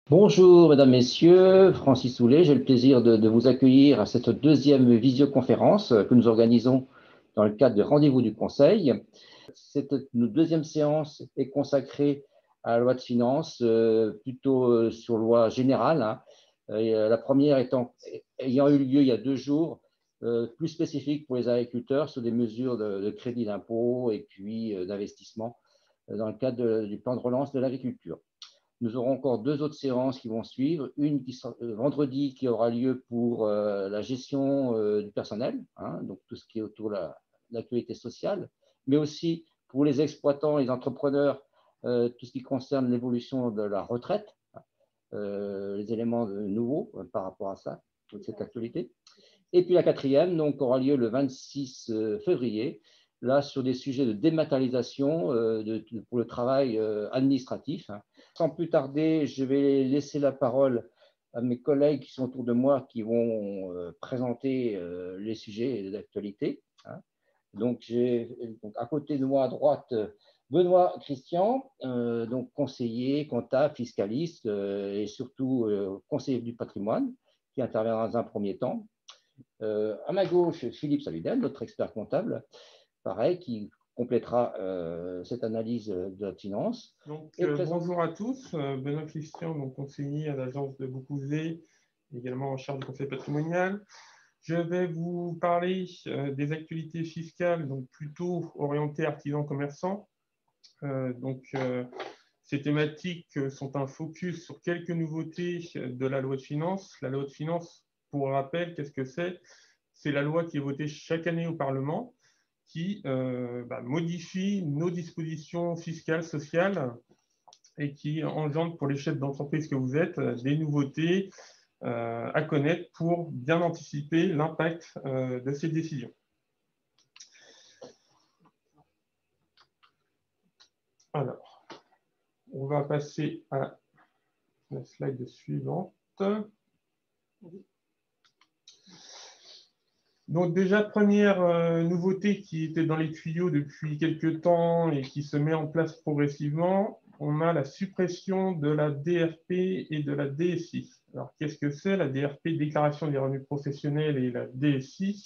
Bonjour, mesdames, messieurs, Francis Soulet, j'ai le plaisir de vous accueillir à cette deuxième visioconférence que nous organisons dans le cadre de Rendez-vous du Conseil. Cette deuxième séance est consacrée à la loi de finances, plutôt sur loi générale, hein. La première ayant eu lieu il y a 2 jours, plus spécifique pour les agriculteurs sur des mesures de crédit d'impôt et puis d'investissement dans le cadre du plan de relance de l'agriculture. Nous aurons encore 2 autres séances qui vont suivre. Une qui sera vendredi, qui aura lieu pour la gestion du personnel, hein, donc tout ce qui est autour de l'actualité sociale, mais aussi pour les exploitants et les entrepreneurs, tout ce qui concerne l'évolution de la retraite, les éléments nouveaux par rapport à ça, toute cette actualité. Et puis la quatrième donc, aura lieu le 26 février, là sur des sujets de dématérialisation pour le travail administratif, hein. Sans plus tarder, je vais laisser la parole à mes collègues qui sont autour de moi, qui vont présenter les sujets d'actualité, hein. Donc, j'ai à côté de moi, à droite, Benoît Christian, donc conseiller, comptable, fiscaliste et surtout conseiller du patrimoine, qui interviendra dans un premier temps. À ma gauche, Philippe Saludel, notre expert comptable, pareil, qui complétera cette analyse de la finance. Donc, bonjour à tous, Benoît Christian, donc conseiller à l'agence de Beaucouzé, également en charge du conseil patrimonial. Je vais vous parler des actualités fiscales, donc plutôt orientées artisans commerçants. Ces thématiques sont un focus sur quelques nouveautés de la loi de finances. La loi de finances, pour rappel, qu'est-ce que c'est? C'est la loi qui est votée chaque année au Parlement, qui modifie nos dispositions fiscales, sociales, et qui engendre pour les chefs d'entreprise que vous êtes des nouveautés à connaître pour bien anticiper l'impact de ces décisions. Alors, on va passer à la slide suivante. Donc déjà, première nouveauté qui était dans les tuyaux depuis quelques temps et qui se met en place progressivement, on a la suppression de la DRP et de la DSI. Alors qu'est-ce que c'est la DRP, déclaration des revenus professionnels, et la DSI,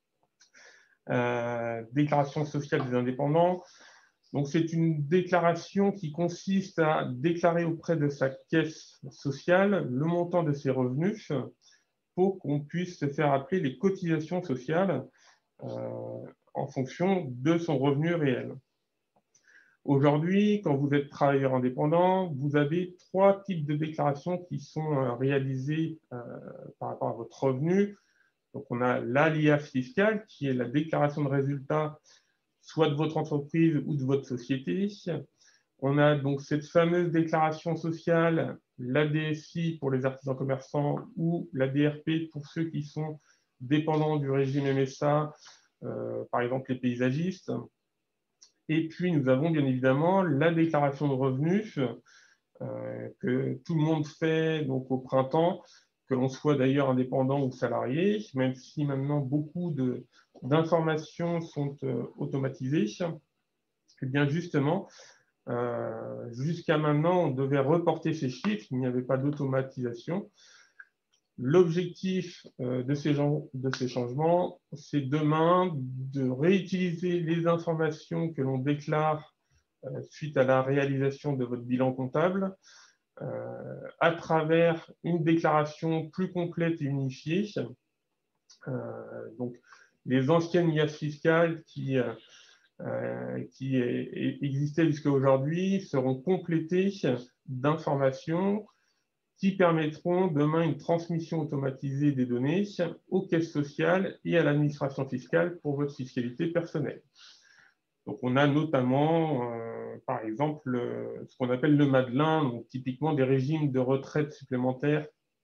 déclaration sociale des indépendants. Donc c'est une déclaration qui consiste à déclarer auprès de sa caisse sociale le montant de ses revenus, pour qu'on puisse se faire appeler les cotisations sociales en fonction de son revenu réel. Aujourd'hui, quand vous êtes travailleur indépendant, vous avez 3 types de déclarations qui sont réalisées par rapport à votre revenu. Donc, on a l'ALIA fiscale, qui est la déclaration de résultat soit de votre entreprise ou de votre société. On a donc cette fameuse déclaration sociale, la DSI pour les artisans commerçants ou la DRP pour ceux qui sont dépendants du régime MSA, par exemple les paysagistes. Et puis nous avons bien évidemment la déclaration de revenus que tout le monde fait donc au printemps, que l'on soit d'ailleurs indépendant ou salarié, même si maintenant beaucoup d'informations sont automatisées. Et bien justement, jusqu'à maintenant, on devait reporter ces chiffres, il n'y avait pas d'automatisation. L'objectif de ces changements, c'est demain de réutiliser les informations que l'on déclare suite à la réalisation de votre bilan comptable à travers une déclaration plus complète et unifiée. Donc, les anciennes IAS fiscales qui existaient jusqu'à aujourd'hui seront complétées d'informations qui permettront demain une transmission automatisée des données aux caisses sociales et à l'administration fiscale pour votre fiscalité personnelle. Donc, on a notamment, par exemple, ce qu'on appelle le Madelin, donc typiquement des régimes de retraite supplémentaires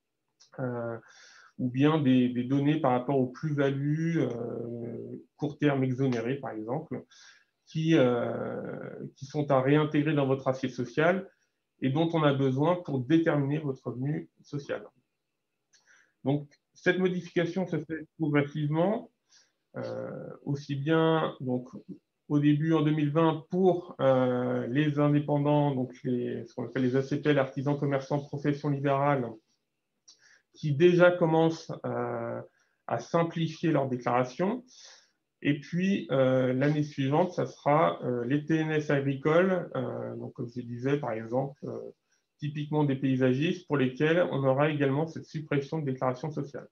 ou bien des données par rapport aux plus-values court terme exonérées, par exemple, qui sont à réintégrer dans votre assiette sociale et dont on a besoin pour déterminer votre revenu social. Donc, cette modification se fait progressivement, aussi bien donc, au début en 2020 pour les indépendants, donc ce qu'on appelle les ACPL, artisans, commerçants, professions libérales, qui déjà commencent à simplifier leurs déclarations. Et puis, l'année suivante, ça sera les TNS agricoles, donc comme je disais, par exemple, typiquement des paysagistes, pour lesquels on aura également cette suppression de déclaration sociale.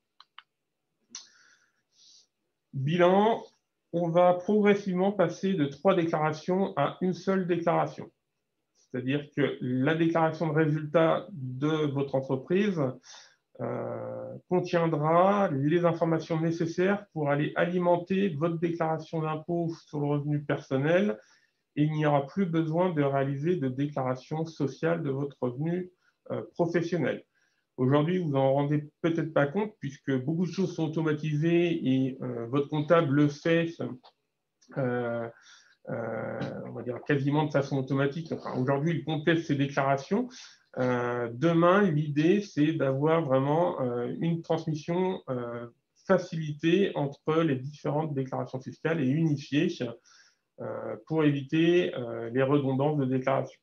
Bilan, on va progressivement passer de 3 déclarations à une seule déclaration. C'est-à-dire que la déclaration de résultat de votre entreprise contiendra les informations nécessaires pour aller alimenter votre déclaration d'impôt sur le revenu personnel, et il n'y aura plus besoin de réaliser de déclaration sociale de votre revenu professionnel. Aujourd'hui, vous n'en rendez peut-être pas compte puisque beaucoup de choses sont automatisées et votre comptable le fait, on va dire quasiment de façon automatique. Enfin, aujourd'hui, il complète ses déclarations. Demain, l'idée, c'est d'avoir vraiment une transmission facilitée entre les différentes déclarations fiscales et unifiée pour éviter les redondances de déclarations.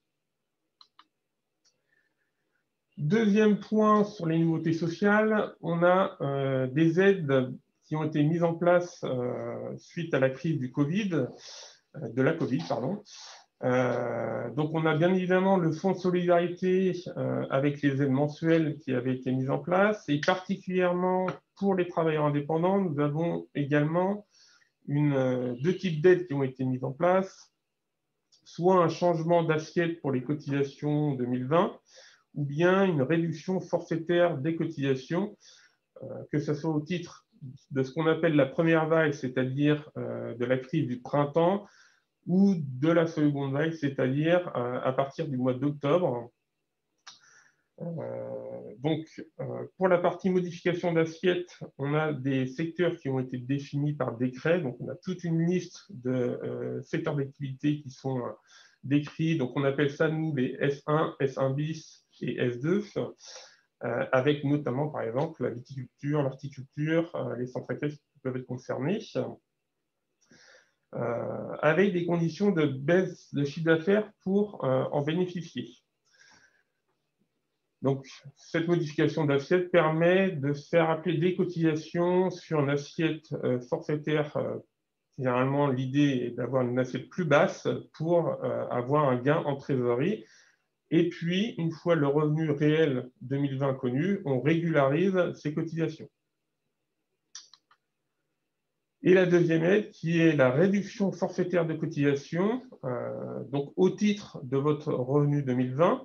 Deuxième point sur les nouveautés sociales, on a des aides qui ont été mises en place suite à la crise du Covid, de la Covid, pardon. Donc, on a bien évidemment le fonds de solidarité avec les aides mensuelles qui avaient été mises en place, et particulièrement pour les travailleurs indépendants, nous avons également deux types d'aides qui ont été mises en place, soit un changement d'assiette pour les cotisations 2020, ou bien une réduction forfaitaire des cotisations, que ce soit au titre de ce qu'on appelle la première vague, c'est-à-dire de la crise du printemps, ou de la seconde vague, c'est-à-dire à partir du mois d'octobre. Donc, pour la partie modification d'assiette, on a des secteurs qui ont été définis par décret. Donc, on a toute une liste de secteurs d'activité qui sont décrits. Donc, on appelle ça, nous, les S1, S1 bis et S2, avec notamment, par exemple, la viticulture, l'horticulture, les centres équestres qui peuvent être concernés, avec des conditions de baisse de chiffre d'affaires pour en bénéficier. Donc, cette modification d'assiette permet de faire appeler des cotisations sur une assiette forfaitaire. Généralement, l'idée est d'avoir une assiette plus basse pour avoir un gain en trésorerie. Et puis, une fois le revenu réel 2020 connu, on régularise ces cotisations. Et la deuxième aide, qui est la réduction forfaitaire de cotisation, donc au titre de votre revenu 2020,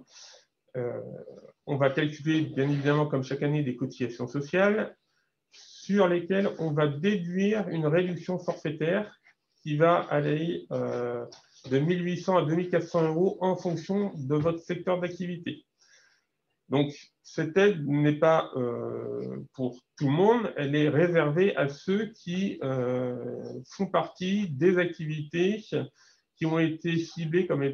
on va calculer, bien évidemment, comme chaque année, des cotisations sociales sur lesquelles on va déduire une réduction forfaitaire qui va aller de 1 800 à 2 400 € en fonction de votre secteur d'activité. Donc, cette aide n'est pas pour tout le monde, elle est réservée à ceux qui font partie des activités qui ont été ciblées comme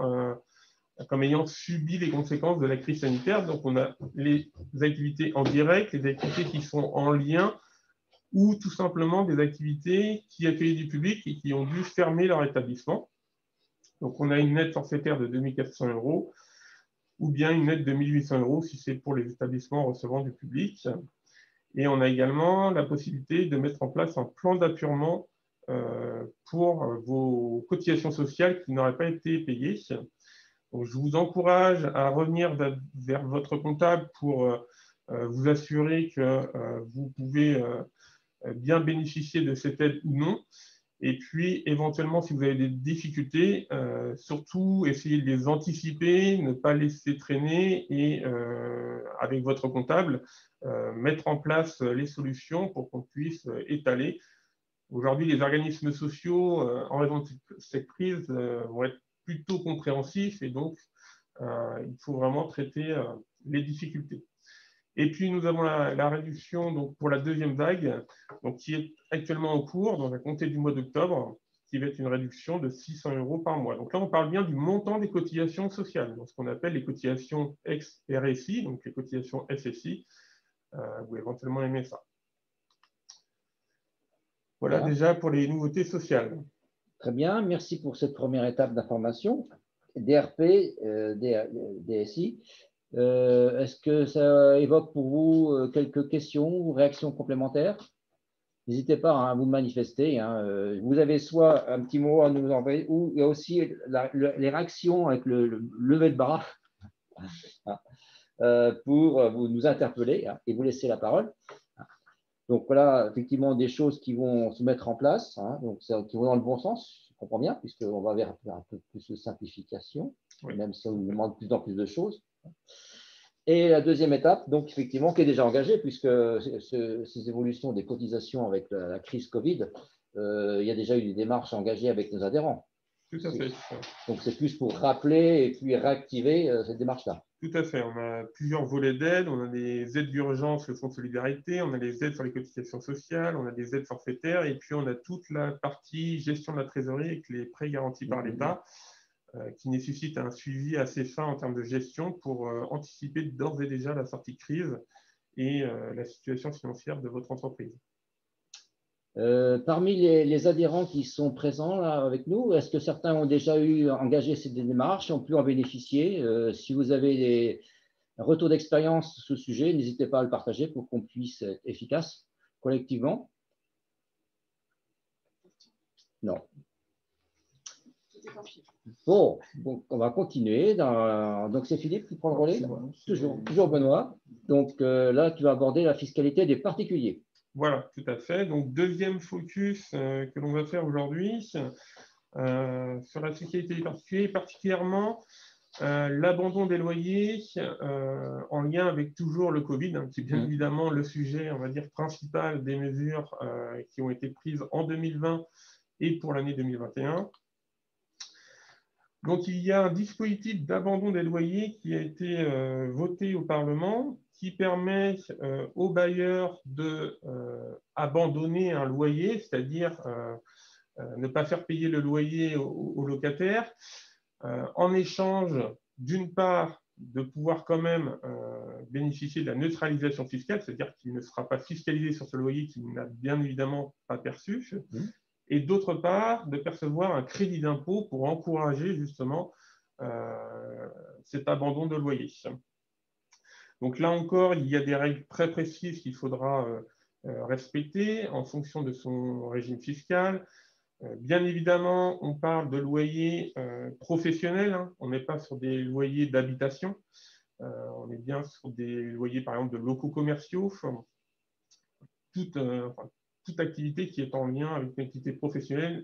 ayant subi les conséquences de la crise sanitaire. Donc, on a les activités en direct, les activités qui sont en lien, ou tout simplement des activités qui accueillent du public et qui ont dû fermer leur établissement. Donc, on a une aide forfaitaire de 2 400 €, ou bien une aide de 1 800 € si c'est pour les établissements recevant du public. Et on a également la possibilité de mettre en place un plan d'appurement pour vos cotisations sociales qui n'auraient pas été payées. Donc, je vous encourage à revenir vers votre comptable pour vous assurer que vous pouvez bien bénéficier de cette aide ou non. Et puis, éventuellement, si vous avez des difficultés, surtout essayez de les anticiper, ne pas laisser traîner et, avec votre comptable, mettre en place les solutions pour qu'on puisse étaler. Aujourd'hui, les organismes sociaux, en raison de cette crise, vont être plutôt compréhensifs, et donc, il faut vraiment traiter les difficultés. Et puis, nous avons la réduction donc, pour la deuxième vague, donc, qui est actuellement en cours, donc à compter du mois d'octobre, qui va être une réduction de 600 € par mois. Donc là, on parle bien du montant des cotisations sociales, donc ce qu'on appelle les cotisations ex-RSI, donc les cotisations SSI, ou éventuellement MSA. Voilà déjà pour les nouveautés sociales. Très bien, merci pour cette première étape d'information. DRP, DSI, est-ce que ça évoque pour vous quelques questions ou réactions complémentaires? N'hésitez pas à vous manifester. Hein. Vous avez soit un petit mot à nous envoyer, ou il y a aussi les réactions avec le lever de bras pour vous nous interpeller hein, et vous laisser la parole. Donc voilà, effectivement, des choses qui vont se mettre en place, hein, donc qui vont dans le bon sens, je comprends bien, puisqu'on va vers un peu plus de simplification, oui. Même si on nous demande de plus en plus de choses. Et la deuxième étape, donc effectivement, qui est déjà engagée, puisque ces évolutions des cotisations avec la crise Covid, il y a déjà eu des démarches engagées avec nos adhérents. Tout à fait. Donc c'est plus pour rappeler et puis réactiver cette démarche-là. Tout à fait. On a plusieurs volets d'aide. On a des aides d'urgence, le fonds de solidarité, on a des aides sur les cotisations sociales, on a des aides forfaitaires, et puis on a toute la partie gestion de la trésorerie avec les prêts garantis par l'État, qui nécessite un suivi assez fin en termes de gestion pour anticiper d'ores et déjà la sortie de crise et la situation financière de votre entreprise. Parmi les adhérents qui sont présents là, avec nous, est-ce que certains ont déjà engagé ces démarches, ont pu en bénéficier? Si vous avez des retours d'expérience sur ce sujet, n'hésitez pas à le partager pour qu'on puisse être efficace collectivement. Non. Bon, donc on va continuer. Donc c'est Philippe qui prend le relais. Toujours Benoît. Donc là, tu vas aborder la fiscalité des particuliers. Voilà, tout à fait. Donc, deuxième focus que l'on va faire aujourd'hui sur la fiscalité des particuliers, particulièrement l'abandon des loyers en lien avec toujours le Covid, hein, qui est bien évidemment le sujet, on va dire, principal des mesures qui ont été prises en 2020 et pour l'année 2021. Donc, il y a un dispositif d'abandon des loyers qui a été voté au Parlement, qui permet aux bailleurs d'abandonner un loyer, c'est-à-dire ne pas faire payer le loyer aux locataires, en échange, d'une part, de pouvoir quand même bénéficier de la neutralisation fiscale, c'est-à-dire qu'il ne sera pas fiscalisé sur ce loyer qu'il n'a bien évidemment pas perçu, et d'autre part, de percevoir un crédit d'impôt pour encourager justement cet abandon de loyer. Donc là encore, il y a des règles très précises qu'il faudra respecter en fonction de son régime fiscal. Bien évidemment, on parle de loyers professionnels, hein. On n'est pas sur des loyers d'habitation, on est bien sur des loyers par exemple de locaux commerciaux, toute activité qui est en lien avec une activité professionnelle.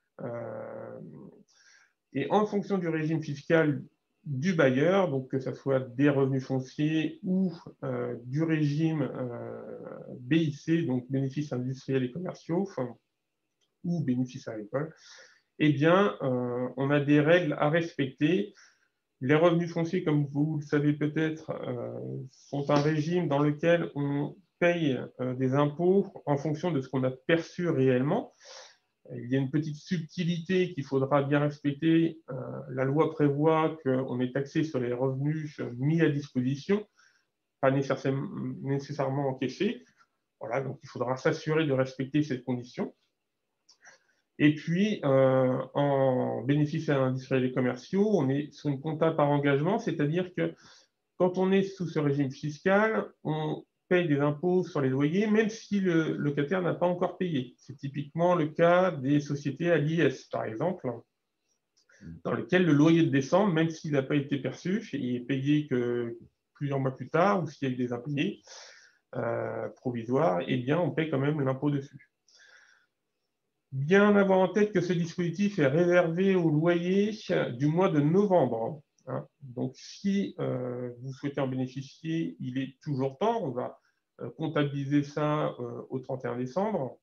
Et en fonction du régime fiscal du bailleur, donc que ce soit des revenus fonciers ou du régime BIC, donc bénéfices industriels et commerciaux, ou bénéfices agricoles, eh bien, on a des règles à respecter. Les revenus fonciers, comme vous le savez peut-être, sont un régime dans lequel on paye des impôts en fonction de ce qu'on a perçu réellement. Il y a une petite subtilité qu'il faudra bien respecter. La loi prévoit qu'on est taxé sur les revenus mis à disposition, pas nécessairement encaissés. Voilà, donc il faudra s'assurer de respecter cette condition. Et puis, en bénéfices industriels et commerciaux, on est sur une compta par engagement, c'est-à-dire que quand on est sous ce régime fiscal, on paye des impôts sur les loyers, même si le locataire n'a pas encore payé. C'est typiquement le cas des sociétés à l'IS, par exemple, dans lesquelles le loyer de décembre, même s'il n'a pas été perçu, il est payé que plusieurs mois plus tard, ou s'il y a eu des impayés provisoires, eh bien, on paye quand même l'impôt dessus. Bien avoir en tête que ce dispositif est réservé au loyer du mois de novembre. Donc, si vous souhaitez en bénéficier, il est toujours temps. On va comptabiliser ça au 31 décembre.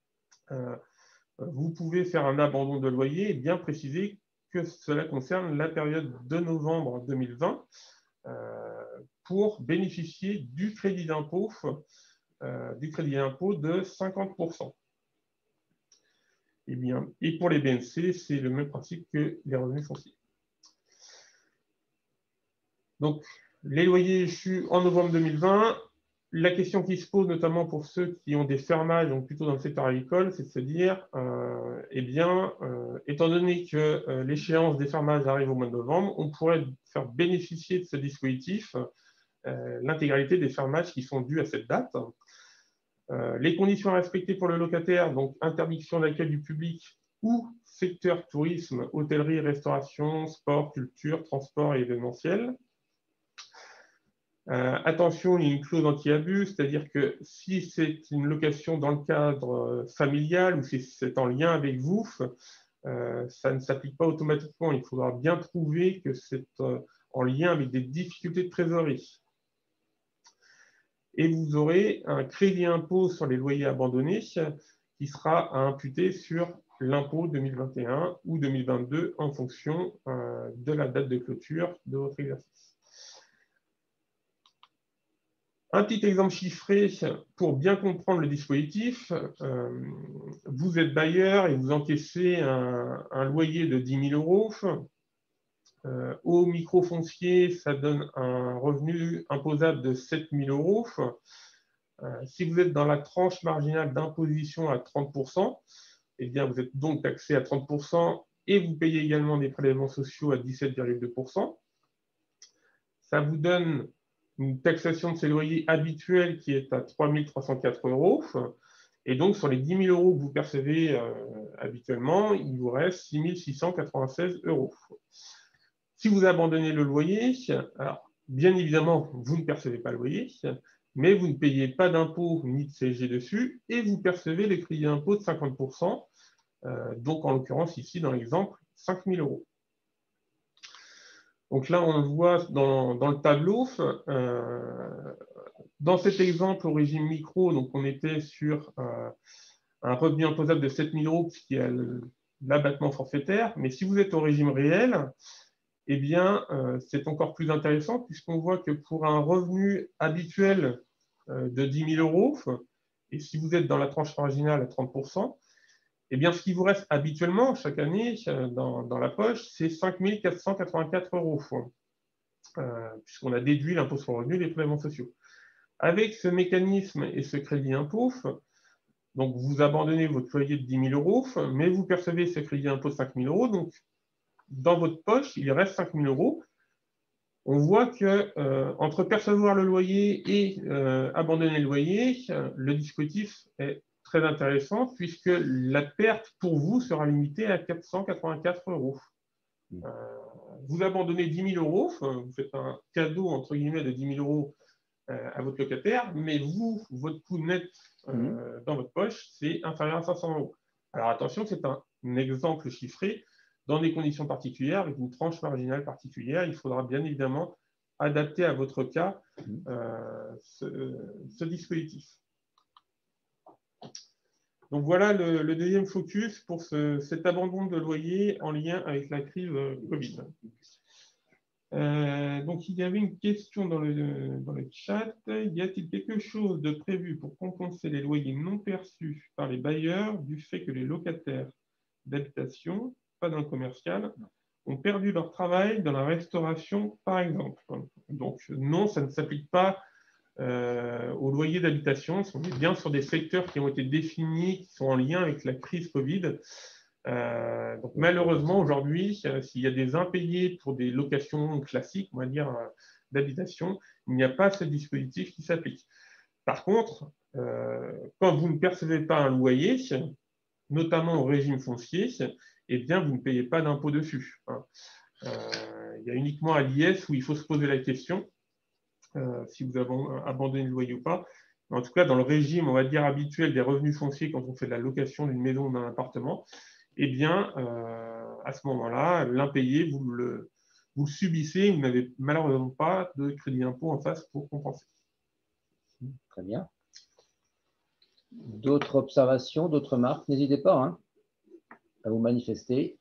Vous pouvez faire un abandon de loyer et bien préciser que cela concerne la période de novembre 2020 pour bénéficier du crédit d'impôt de 50%. Et pour les BNC, c'est le même principe que les revenus fonciers. Donc, les loyers échus en novembre 2020, la question qui se pose, notamment pour ceux qui ont des fermages, donc plutôt dans le secteur agricole, c'est de se dire, eh bien, étant donné que l'échéance des fermages arrive au mois de novembre, on pourrait faire bénéficier de ce dispositif l'intégralité des fermages qui sont dus à cette date. Les conditions à respecter pour le locataire, donc interdiction d'accueil du public ou secteur tourisme, hôtellerie, restauration, sport, culture, transport et événementiel. Attention, il y a une clause anti-abus, c'est-à-dire que si c'est une location dans le cadre familial ou si c'est en lien avec vous, ça ne s'applique pas automatiquement. Il faudra bien prouver que c'est en lien avec des difficultés de trésorerie. Et vous aurez un crédit impôt sur les loyers abandonnés qui sera à imputer sur l'impôt 2021 ou 2022 en fonction de la date de clôture de votre exercice. Un petit exemple chiffré pour bien comprendre le dispositif. Vous êtes bailleur et vous encaissez un loyer de 10 000 euros. Au microfoncier, ça donne un revenu imposable de 7 000 euros. Si vous êtes dans la tranche marginale d'imposition à 30%, eh bien vous êtes donc taxé à 30% et vous payez également des prélèvements sociaux à 17,2%. Ça vous donne une taxation de ces loyers habituels qui est à 3 304 euros. Et donc, sur les 10 000 euros que vous percevez habituellement, il vous reste 6 696 euros. Si vous abandonnez le loyer, alors, bien évidemment, vous ne percevez pas le loyer, mais vous ne payez pas d'impôt ni de CSG dessus, et vous percevez les crédits d'impôt de 50%, donc en l'occurrence ici, dans l'exemple, 5 000 euros. Donc là, on le voit dans le tableau. Dans cet exemple au régime micro, donc on était sur un revenu imposable de 7 000 euros, qui est l'abattement forfaitaire. Mais si vous êtes au régime réel, eh bien, c'est encore plus intéressant puisqu'on voit que pour un revenu habituel de 10 000 euros, et si vous êtes dans la tranche marginale à 30%, eh bien, ce qui vous reste habituellement chaque année dans la poche, c'est 5 484 euros, puisqu'on a déduit l'impôt sur le revenu des prélèvements sociaux. Avec ce mécanisme et ce crédit impôt, donc vous abandonnez votre loyer de 10 000 euros, mais vous percevez ce crédit impôt de 5 000 euros, donc dans votre poche, il reste 5 000 euros. On voit que entre percevoir le loyer et abandonner le loyer, le dispositif est très intéressant puisque la perte pour vous sera limitée à 484 euros. Vous abandonnez 10 000 euros, vous faites un cadeau entre guillemets de 10 000 euros à votre locataire, mais vous, votre coût net dans votre poche, c'est inférieur à 500 euros. Alors attention, c'est un exemple chiffré dans des conditions particulières, avec une tranche marginale particulière. Il faudra bien évidemment adapter à votre cas ce dispositif. Donc voilà le deuxième focus pour cet abandon de loyer en lien avec la crise Covid. Donc il y avait une question dans le chat. Y a-t-il quelque chose de prévu pour compenser les loyers non perçus par les bailleurs du fait que les locataires d'habitation, pas dans le commercial, ont perdu leur travail dans la restauration, par exemple? Donc non, ça ne s'applique pas aux loyers d'habitation. On est bien sur des secteurs qui ont été définis, qui sont en lien avec la crise Covid. Donc malheureusement, aujourd'hui, s'il y a des impayés pour des locations classiques, on va dire, d'habitation, il n'y a pas ce dispositif qui s'applique. Par contre, quand vous ne percevez pas un loyer, notamment au régime foncier, eh bien, vous ne payez pas d'impôt dessus. Il y a uniquement à l'IS où il faut se poser la question si vous avez abandonné le loyer ou pas. Mais en tout cas, dans le régime, on va dire, habituel des revenus fonciers quand on fait de la location d'une maison ou d'un appartement, eh bien, à ce moment-là, l'impayé, vous le subissez, vous n'avez malheureusement pas de crédit d'impôt en face pour compenser. Très bien. D'autres observations, d'autres remarques, n'hésitez pas à vous manifester.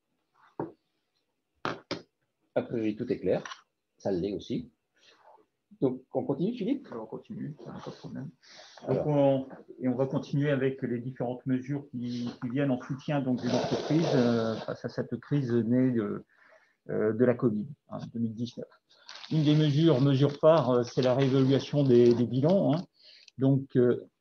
A priori, tout est clair. Ça l'est aussi. Donc, on continue, Philippe? On continue, pas de problème. Donc, on va continuer avec les différentes mesures qui viennent en soutien donc, des entreprises face à cette crise née de la Covid, 2019. une des mesures phares, c'est la réévaluation des bilans. Hein. Donc,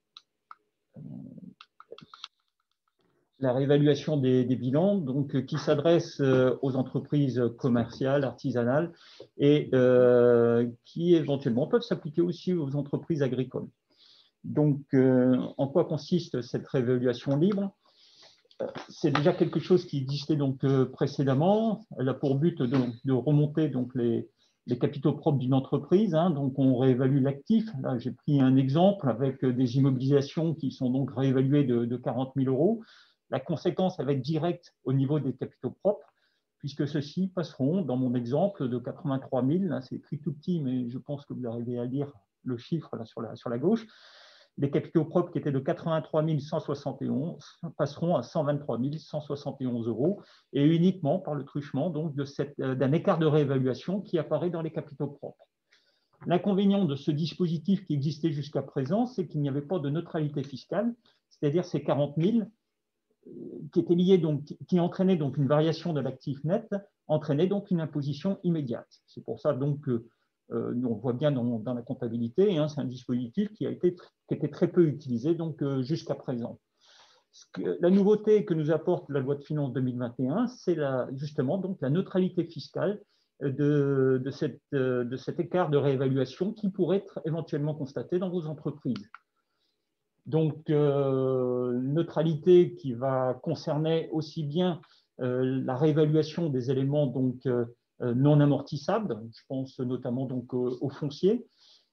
la réévaluation des bilans, donc, qui s'adresse aux entreprises commerciales, artisanales, et qui éventuellement peuvent s'appliquer aussi aux entreprises agricoles. Donc, en quoi consiste cette réévaluation libre? C'est déjà quelque chose qui existait donc précédemment. Elle a pour but de remonter donc les capitaux propres d'une entreprise. Hein. Donc, on réévalue l'actif. Là, j'ai pris un exemple avec des immobilisations qui sont donc réévaluées de 40 000 euros. La conséquence, elle va être directe au niveau des capitaux propres, puisque ceux-ci passeront, dans mon exemple, de 83 000. Là, c'est écrit tout petit, mais je pense que vous arrivez à lire le chiffre là, sur la gauche. Les capitaux propres qui étaient de 83 171 passeront à 123 171 euros, et uniquement par le truchement d'un écart de réévaluation qui apparaît dans les capitaux propres. L'inconvénient de ce dispositif qui existait jusqu'à présent, c'est qu'il n'y avait pas de neutralité fiscale, c'est-à-dire ces 40 000 qui étaient liés, qui entraînaient donc une variation de l'actif net, entraînaient donc une imposition immédiate. C'est pour ça donc que on voit bien dans la comptabilité, hein, c'est un dispositif qui était très peu utilisé donc jusqu'à présent. La nouveauté que nous apporte la loi de finances 2021, c'est justement donc la neutralité fiscale de cet écart de réévaluation qui pourrait être éventuellement constaté dans vos entreprises. Donc, neutralité qui va concerner aussi bien la réévaluation des éléments donc, non amortissables, je pense notamment donc, au foncier,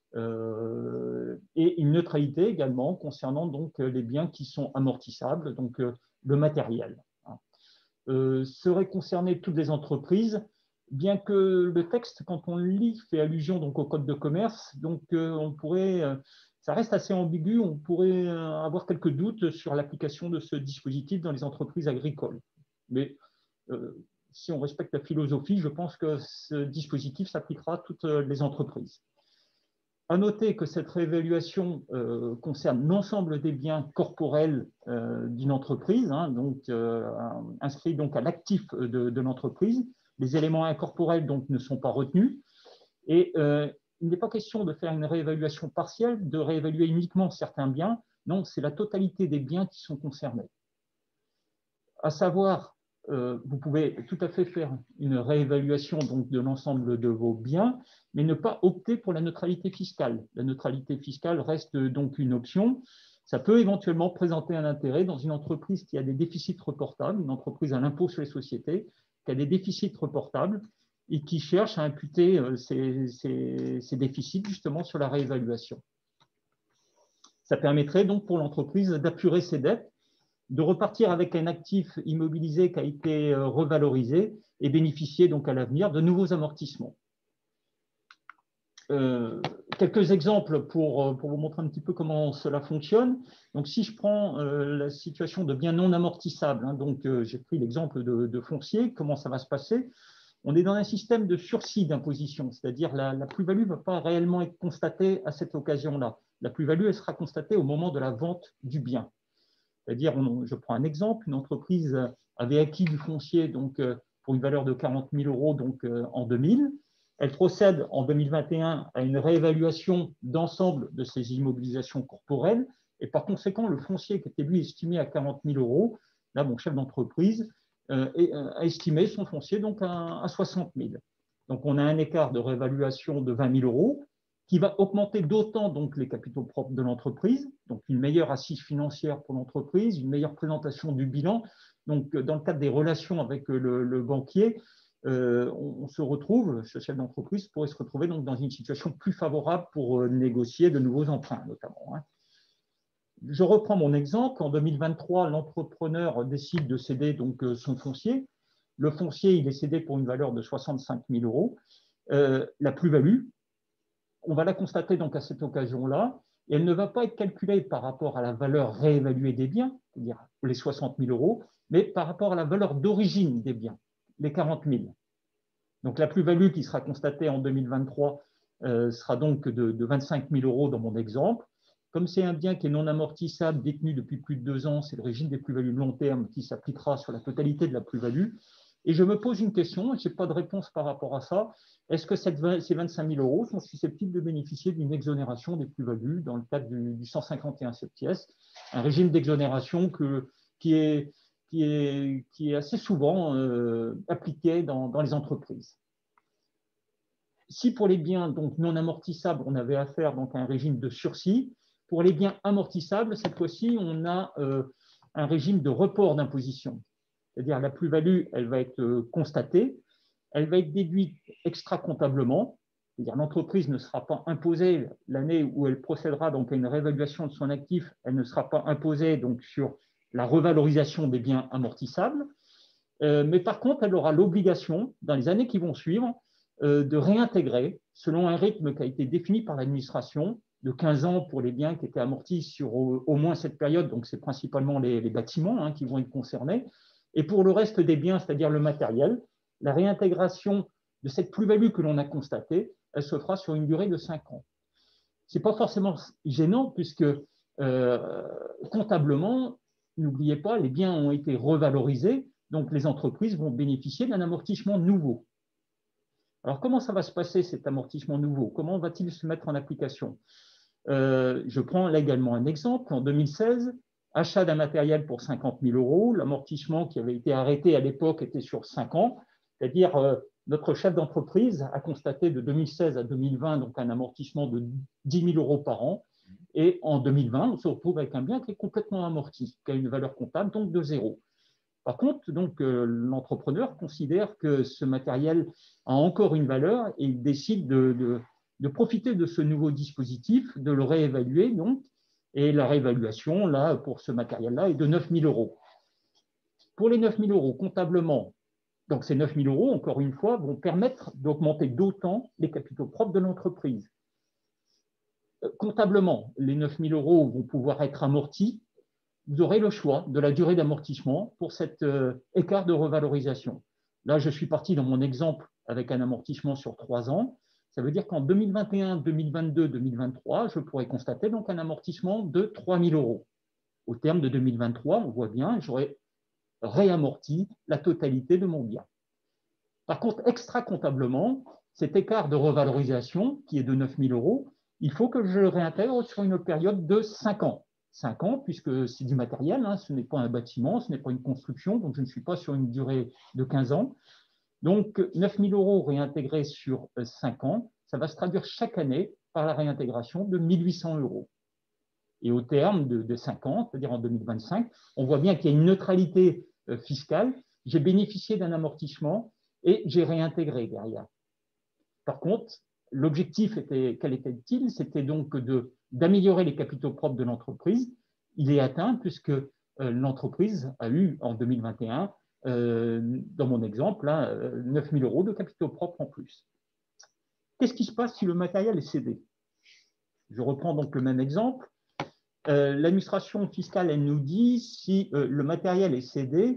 et une neutralité également concernant donc, les biens qui sont amortissables, donc le matériel. Seraient concernées toutes les entreprises, bien que le texte, quand on le lit, fait allusion donc, au code de commerce, donc on pourrait... ça reste assez ambigu, on pourrait avoir quelques doutes sur l'application de ce dispositif dans les entreprises agricoles. Mais si on respecte la philosophie, je pense que ce dispositif s'appliquera à toutes les entreprises. À noter que cette réévaluation concerne l'ensemble des biens corporels d'une entreprise, hein, donc inscrits donc à l'actif de l'entreprise. Les éléments incorporels donc ne sont pas retenus. Et il n'est pas question de faire une réévaluation partielle, de réévaluer uniquement certains biens. Non, c'est la totalité des biens qui sont concernés. À savoir, vous pouvez tout à fait faire une réévaluation donc, de l'ensemble de vos biens, mais ne pas opter pour la neutralité fiscale. La neutralité fiscale reste donc une option. Ça peut éventuellement présenter un intérêt dans une entreprise qui a des déficits reportables, une entreprise à l'impôt sur les sociétés, qui a des déficits reportables, et qui cherche à imputer ces déficits justement sur la réévaluation. Ça permettrait donc pour l'entreprise d'apurer ses dettes, de repartir avec un actif immobilisé qui a été revalorisé et bénéficier donc à l'avenir de nouveaux amortissements. Quelques exemples pour vous montrer un petit peu comment cela fonctionne. Donc, si je prends la situation de biens non amortissables, hein, donc j'ai pris l'exemple de foncier, comment ça va se passer? On est dans un système de sursis d'imposition, c'est-à-dire la plus-value ne va pas réellement être constatée à cette occasion-là. La plus-value, elle sera constatée au moment de la vente du bien. C'est-à-dire, je prends un exemple, une entreprise avait acquis du foncier donc, pour une valeur de 40 000 euros donc, en 2000. Elle procède en 2021 à une réévaluation d'ensemble de ses immobilisations corporelles et par conséquent, le foncier qui était lui estimé à 40 000 euros, là, mon chef d'entreprise a estimé son foncier donc à 60 000. Donc, on a un écart de réévaluation de 20 000 euros qui va augmenter d'autant donc les capitaux propres de l'entreprise, donc une meilleure assise financière pour l'entreprise, une meilleure présentation du bilan. Donc, dans le cadre des relations avec le banquier, on se retrouve, ce chef d'entreprise pourrait se retrouver donc dans une situation plus favorable pour négocier de nouveaux emprunts, notamment. Hein. Je reprends mon exemple. En 2023, l'entrepreneur décide de céder donc son foncier. Le foncier, il est cédé pour une valeur de 65 000 euros. La plus-value, on va la constater donc à cette occasion-là, et elle ne va pas être calculée par rapport à la valeur réévaluée des biens, c'est-à-dire les 60 000 euros, mais par rapport à la valeur d'origine des biens, les 40 000. Donc la plus-value qui sera constatée en 2023 sera donc de 25 000 euros dans mon exemple. Comme c'est un bien qui est non amortissable, détenu depuis plus de 2 ans, c'est le régime des plus-values long terme qui s'appliquera sur la totalité de la plus-value. Et je me pose une question, je n'ai pas de réponse par rapport à ça. Est-ce que ces 25 000 euros sont susceptibles de bénéficier d'une exonération des plus-values dans le cadre du 151 septies, un régime d'exonération qui est assez souvent appliqué dans les entreprises. Si pour les biens donc, non amortissables, on avait affaire donc, à un régime de sursis, pour les biens amortissables, cette fois-ci, on a un régime de report d'imposition. C'est-à-dire la plus-value, elle va être constatée, elle va être déduite extra-comptablement, c'est-à-dire l'entreprise ne sera pas imposée l'année où elle procédera donc, à une réévaluation de son actif, elle ne sera pas imposée donc, sur la revalorisation des biens amortissables, mais par contre, elle aura l'obligation, dans les années qui vont suivre, de réintégrer, selon un rythme qui a été défini par l'administration, de 15 ans pour les biens qui étaient amortis sur au moins cette période, donc c'est principalement les bâtiments qui vont être concernés, et pour le reste des biens, c'est-à-dire le matériel, la réintégration de cette plus-value que l'on a constatée, elle se fera sur une durée de 5 ans. Ce n'est pas forcément gênant puisque comptablement, n'oubliez pas, les biens ont été revalorisés, donc les entreprises vont bénéficier d'un amortissement nouveau. Alors, comment ça va se passer, cet amortissement nouveau? Comment va-t-il se mettre en application? Je prends là également un exemple. En 2016, achat d'un matériel pour 50 000 euros. L'amortissement qui avait été arrêté à l'époque était sur 5 ans. C'est-à-dire, notre chef d'entreprise a constaté de 2016 à 2020 donc un amortissement de 10 000 euros par an. Et en 2020, on se retrouve avec un bien qui est complètement amorti, qui a une valeur comptable donc de 0. Par contre, donc, l'entrepreneur considère que ce matériel a encore une valeur et il décide de profiter de ce nouveau dispositif, de le réévaluer. Donc, et la réévaluation, là, pour ce matériel-là, est de 9 000 euros. Pour les 9 000 euros, comptablement, donc ces 9 000 euros, encore une fois, vont permettre d'augmenter d'autant les capitaux propres de l'entreprise. Comptablement, les 9 000 euros vont pouvoir être amortis. Vous aurez le choix de la durée d'amortissement pour cet écart de revalorisation. Là, je suis parti dans mon exemple avec un amortissement sur 3 ans. Ça veut dire qu'en 2021, 2022, 2023, je pourrais constater donc un amortissement de 3 000 euros. Au terme de 2023, on voit bien, j'aurais réamorti la totalité de mon bien. Par contre, extra-comptablement, cet écart de revalorisation, qui est de 9 000 euros, il faut que je le réintègre sur une période de 5 ans. 5 ans, puisque c'est du matériel, ce n'est pas un bâtiment, ce n'est pas une construction, donc je ne suis pas sur une durée de 15 ans. Donc, 9 000 euros réintégrés sur 5 ans, ça va se traduire chaque année par la réintégration de 1 800 euros. Et au terme de 5 ans, c'est-à-dire en 2025, on voit bien qu'il y a une neutralité fiscale. J'ai bénéficié d'un amortissement et j'ai réintégré derrière. Par contre, l'objectif, quel était-il? C'était donc d'améliorer les capitaux propres de l'entreprise. Il est atteint puisque l'entreprise a eu en 2021, dans mon exemple, 9 000 euros de capitaux propres en plus. Qu'est-ce qui se passe si le matériel est cédé? Je reprends donc le même exemple. L'administration fiscale, elle nous dit si le matériel est cédé,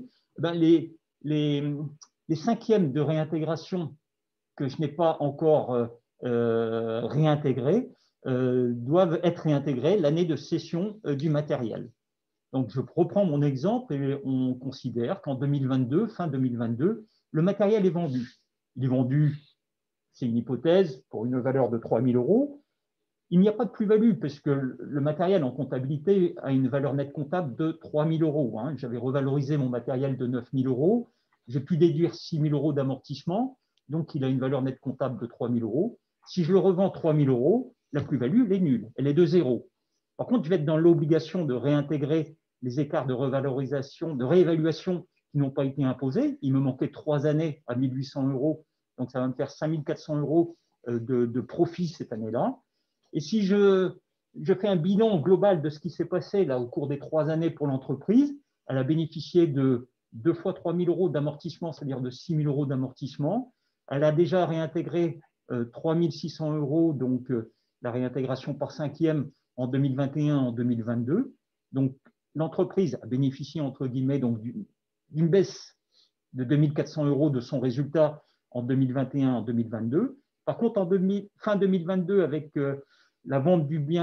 les cinquièmes de réintégration que je n'ai pas encore réintégrés doivent être réintégrés l'année de cession du matériel. Donc, je reprends mon exemple et on considère qu'en 2022, fin 2022, le matériel est vendu. Il est vendu, c'est une hypothèse, pour une valeur de 3 000 euros. Il n'y a pas de plus-value parce que le matériel en comptabilité a une valeur nette comptable de 3 000 euros. J'avais revalorisé mon matériel de 9 000 euros. J'ai pu déduire 6 000 euros d'amortissement. Donc, il a une valeur nette comptable de 3 000 euros. Si je le revends 3 000 euros, la plus-value, elle est nulle. Elle est de 0. Par contre, je vais être dans l'obligation de réintégrer les écarts de revalorisation, de réévaluation qui n'ont pas été imposés. Il me manquait 3 années à 1 800 euros. Donc, ça va me faire 5 400 euros de profit cette année-là. Et si je fais un bilan global de ce qui s'est passé là, au cours des 3 années pour l'entreprise, elle a bénéficié de 2 fois 3 000 euros d'amortissement, c'est-à-dire de 6 000 euros d'amortissement. Elle a déjà réintégré 3 600 euros, donc la réintégration par cinquième en 2021, en 2022. Donc, l'entreprise a bénéficié, entre guillemets, d'une baisse de 2 400 euros de son résultat en 2021, en 2022. Par contre, fin 2022, avec la vente du bien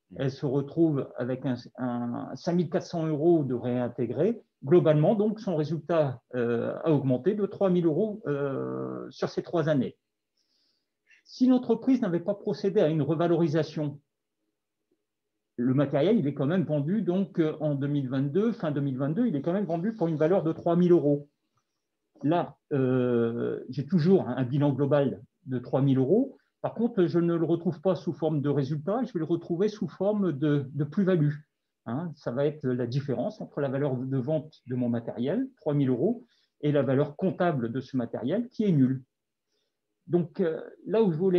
Elle se retrouve avec un 5 400 € de réintégré. Globalement, donc, son résultat a augmenté de 3 000 € sur ces 3 années. Si l'entreprise n'avait pas procédé à une revalorisation, le matériel, il est quand même vendu, donc en 2022, fin 2022, il est quand même vendu pour une valeur de 3 000 €. Là, j'ai toujours un bilan global de 3 000 €. Par contre, je ne le retrouve pas sous forme de résultat, je vais le retrouver sous forme de plus-value. Hein, ça va être la différence entre la valeur de vente de mon matériel, 3 000 €, et la valeur comptable de ce matériel, qui est nulle. Donc, là où je voulais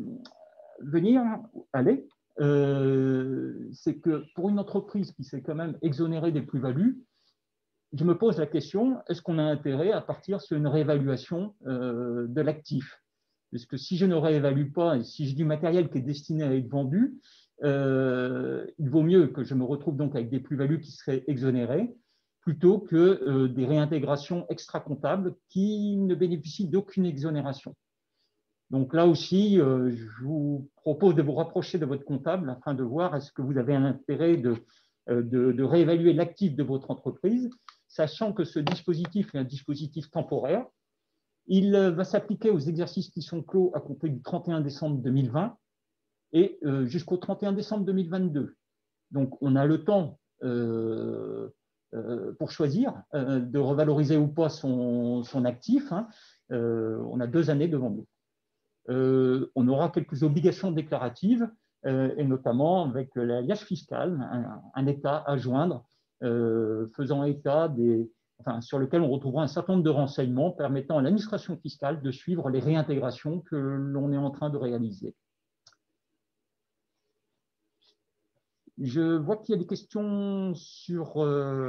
aller, c'est que pour une entreprise qui s'est quand même exonérée des plus-values, je me pose la question, est-ce qu'on a intérêt à partir sur une réévaluation de l'actif? Parce que si je ne réévalue pas, et si j'ai du matériel qui est destiné à être vendu, il vaut mieux que je me retrouve donc avec des plus-values qui seraient exonérées, plutôt que des réintégrations extra-comptables qui ne bénéficient d'aucune exonération. Donc là aussi, je vous propose de vous rapprocher de votre comptable afin de voir est-ce que vous avez un intérêt de réévaluer l'actif de votre entreprise, sachant que ce dispositif est un dispositif temporaire. Il va s'appliquer aux exercices qui sont clos à compter du 31 décembre 2020 et jusqu'au 31 décembre 2022. Donc, on a le temps pour choisir de revaloriser ou pas son actif. Hein. On a 2 années devant nous. On aura quelques obligations déclaratives, et notamment avec l'alliage fiscal, un état à joindre, faisant état sur lequel on retrouvera un certain nombre de renseignements permettant à l'administration fiscale de suivre les réintégrations que l'on est en train de réaliser. Je vois qu'il y a des questions sur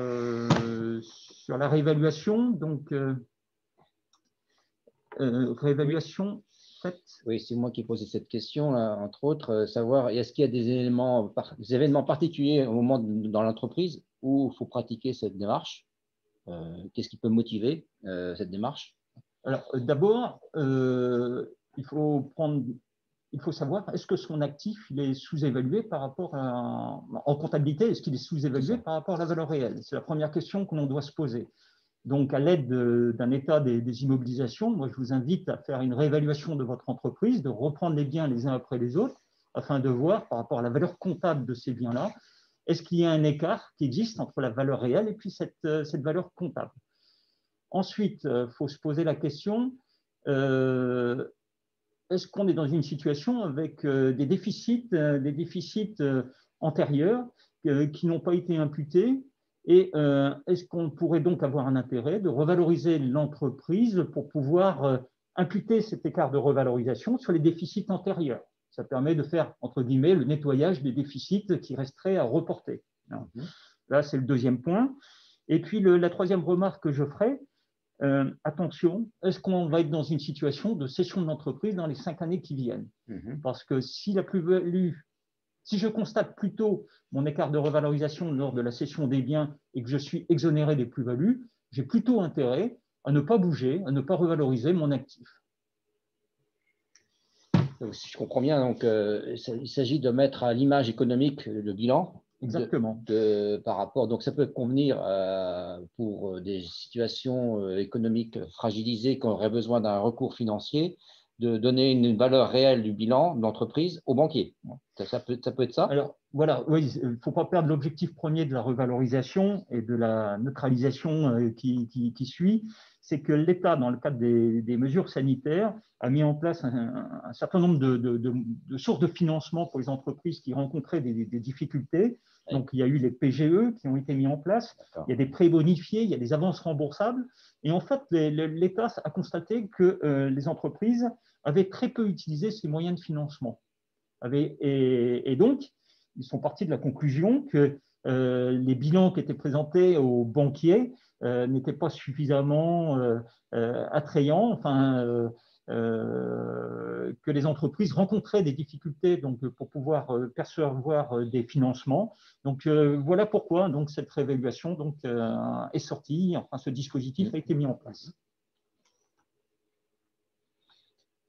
la réévaluation. Donc, réévaluation faite. Oui, c'est moi qui ai posé cette question, entre autres, savoir est-ce qu'il y a des événements particuliers au moment dans l'entreprise où il faut pratiquer cette démarche? Qu'est-ce qui peut motiver cette démarche? Alors, d'abord, il faut savoir, est-ce que son actif il est sous-évalué par rapport en comptabilité, est-ce qu'il est sous-évalué par rapport à la valeur réelle? C'est la première question que l'on doit se poser. Donc, à l'aide d'un état des immobilisations, moi, je vous invite à faire une réévaluation de votre entreprise, de reprendre les biens les uns après les autres, afin de voir par rapport à la valeur comptable de ces biens-là, est-ce qu'il y a un écart qui existe entre la valeur réelle et puis cette valeur comptable? Ensuite, il faut se poser la question, est-ce qu'on est dans une situation avec des déficits antérieurs qui n'ont pas été imputés? Et est-ce qu'on pourrait donc avoir un intérêt de revaloriser l'entreprise pour pouvoir imputer cet écart de revalorisation sur les déficits antérieurs? Ça permet de faire, entre guillemets, le nettoyage des déficits qui resteraient à reporter. Là, c'est le deuxième point. Et puis, la troisième remarque que je ferai, attention, est-ce qu'on va être dans une situation de cession de l'entreprise dans les 5 années qui viennent? Parce que si la plus-value, si je constate plutôt mon écart de revalorisation lors de la cession des biens et que je suis exonéré des plus-values, j'ai plutôt intérêt à ne pas bouger, à ne pas revaloriser mon actif. Donc, si je comprends bien, donc, il s'agit de mettre à l'image économique le bilan. Exactement. Par rapport, donc ça peut convenir pour des situations économiques fragilisées qui auraient besoin d'un recours financier, de donner une valeur réelle du bilan de l'entreprise au banquier. Ça peut être ça? Alors, voilà, oui, il ne faut pas perdre l'objectif premier de la revalorisation et de la neutralisation qui suit, c'est que l'État, dans le cadre des mesures sanitaires, a mis en place un certain nombre de sources de financement pour les entreprises qui rencontraient des difficultés. Donc, il y a eu les PGE qui ont été mis en place, il y a des prêts bonifiés, il y a des avances remboursables. Et en fait, l'État a constaté que les entreprises avaient très peu utilisé ces moyens de financement. Et donc, ils sont partis de la conclusion que les bilans qui étaient présentés aux banquiers n'étaient pas suffisamment attrayants, enfin, que les entreprises rencontraient des difficultés donc, pour pouvoir percevoir des financements. Donc, voilà pourquoi donc, cette réévaluation donc, est sortie, enfin, ce dispositif a été mis en place.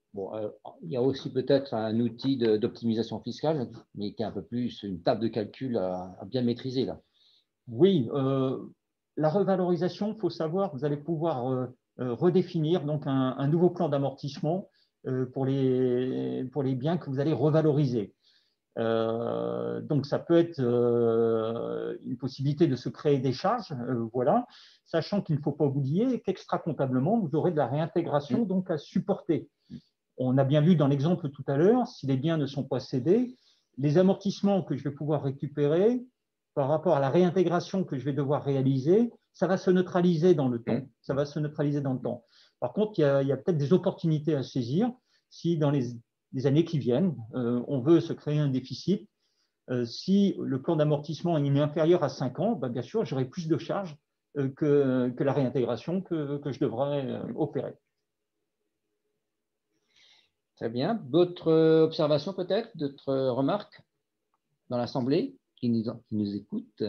Bon, il y a aussi peut-être un outil d'optimisation fiscale, mais qui est un peu plus une table de calcul à bien maîtriser là. Oui, la revalorisation, il faut savoir, vous allez pouvoir redéfinir donc un nouveau plan d'amortissement pour les biens que vous allez revaloriser. Donc, ça peut être une possibilité de se créer des charges, voilà, sachant qu'il ne faut pas oublier qu'extra-comptablement, vous aurez de la réintégration donc à supporter. On a bien vu dans l'exemple tout à l'heure, si les biens ne sont pas cédés, les amortissements que je vais pouvoir récupérer par rapport à la réintégration que je vais devoir réaliser, ça va se neutraliser dans le temps. Ça va se neutraliser dans le temps. Par contre, il y a peut-être des opportunités à saisir si dans les années qui viennent, on veut se créer un déficit. Si le plan d'amortissement est inférieur à 5 ans, ben bien sûr, j'aurai plus de charges que la réintégration que je devrais opérer. Très bien. D'autres observations peut-être, d'autres remarques dans l'Assemblée qui nous écoutent?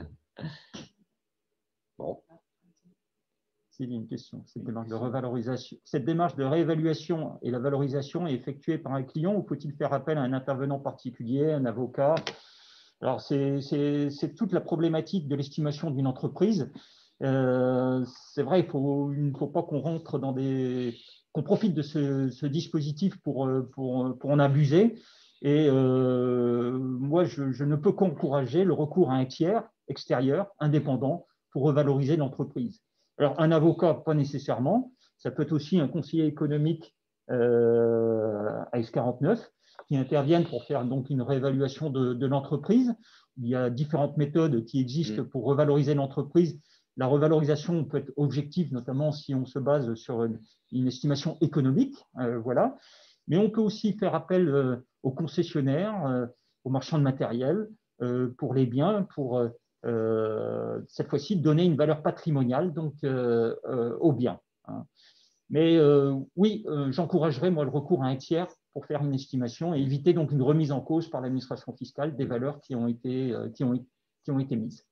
Bon. Il y a une question. Cette démarche de revalorisation, cette démarche de réévaluation et la valorisation est effectuée par un client ou faut-il faire appel à un intervenant particulier, un avocat? Alors, c'est toute la problématique de l'estimation d'une entreprise. C'est vrai, il ne faut pas qu'on rentre dans qu'on profite de ce dispositif pour en abuser. Et moi, je ne peux qu'encourager le recours à un tiers extérieur, indépendant, pour revaloriser l'entreprise. Alors, un avocat, pas nécessairement. Ça peut être aussi un conseiller économique à S49 qui interviennent pour faire donc une réévaluation de l'entreprise. Il y a différentes méthodes qui existent pour revaloriser l'entreprise. La revalorisation peut être objective, notamment si on se base sur une estimation économique. Voilà. Mais on peut aussi faire appel aux concessionnaires, aux marchands de matériel pour les biens, pour cette fois-ci donner une valeur patrimoniale donc, aux biens. Hein. Mais oui, j'encouragerais moi le recours à un tiers pour faire une estimation et éviter donc une remise en cause par l'administration fiscale des valeurs qui ont été mises.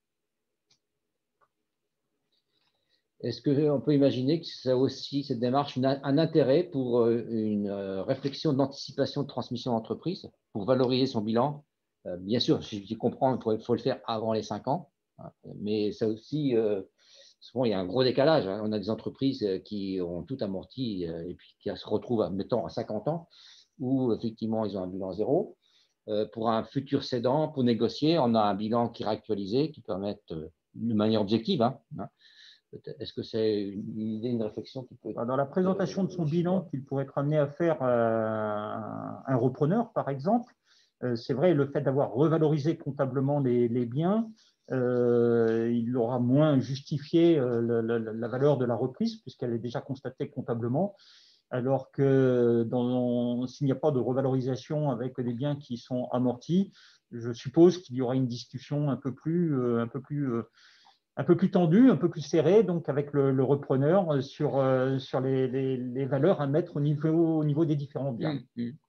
Est-ce qu'on peut imaginer que ça a aussi, cette démarche, un intérêt pour une réflexion d'anticipation de transmission d'entreprise pour valoriser son bilan? Bien sûr, si je comprends, il faut le faire avant les 5 ans, hein, mais ça aussi, souvent il y a un gros décalage. Hein. On a des entreprises qui ont tout amorti et puis qui se retrouvent, mettons, à 50 ans, où effectivement ils ont un bilan zéro. Pour un futur cédant, pour négocier, on a un bilan qui est réactualisé, qui permet de manière objective, hein. Est-ce que c'est une idée, une réflexion qui peut être… Dans la présentation de son bilan qu'il pourrait être amené à faire un repreneur, par exemple, c'est vrai, le fait d'avoir revalorisé comptablement les biens, il aura moins justifié la valeur de la reprise, puisqu'elle est déjà constatée comptablement, alors que s'il n'y a pas de revalorisation avec des biens qui sont amortis, je suppose qu'il y aura une discussion un peu plus tendu, un peu plus serré, donc avec le repreneur sur les valeurs à mettre au niveau des différents biens.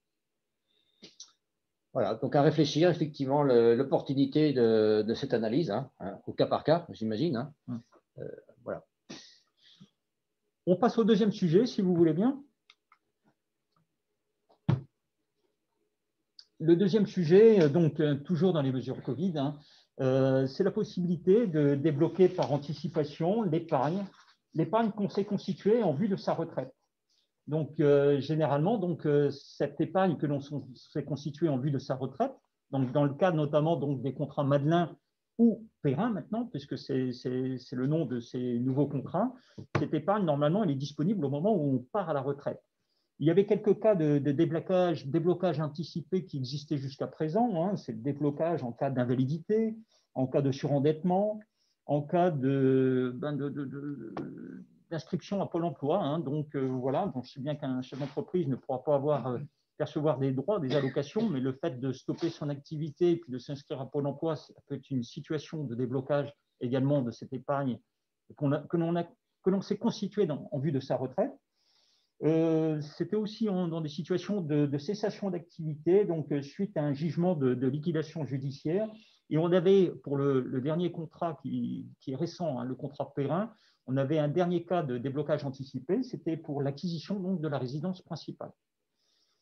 Voilà, donc à réfléchir effectivement l'opportunité de cette analyse, hein, au cas par cas, j'imagine. Hein. Voilà. On passe au deuxième sujet, si vous voulez bien. Le deuxième sujet, donc toujours dans les mesures Covid, hein, c'est la possibilité de débloquer par anticipation l'épargne qu'on s'est constituée en vue de sa retraite. Donc, généralement, cette épargne que l'on s'est constituée en vue de sa retraite, donc dans le cadre notamment donc, des contrats Madelin ou Perrin maintenant, puisque c'est le nom de ces nouveaux contrats, cette épargne, normalement, elle est disponible au moment où on part à la retraite. Il y avait quelques cas de déblocage anticipé qui existaient jusqu'à présent. Hein. C'est le déblocage en cas d'invalidité, en cas de surendettement, en cas d'inscription à Pôle emploi. Hein. Donc, voilà, donc je sais bien qu'un chef d'entreprise ne pourra pas percevoir des droits, des allocations, mais le fait de stopper son activité et puis de s'inscrire à Pôle emploi, ça peut être une situation de déblocage également de cette épargne que l'on s'est constituée en vue de sa retraite. C'était aussi dans des situations de cessation d'activité, donc suite à un jugement de liquidation judiciaire. Et on avait, pour le dernier contrat qui est récent, hein, le contrat Perrin, on avait un dernier cas de déblocage anticipé, c'était pour l'acquisition donc de la résidence principale.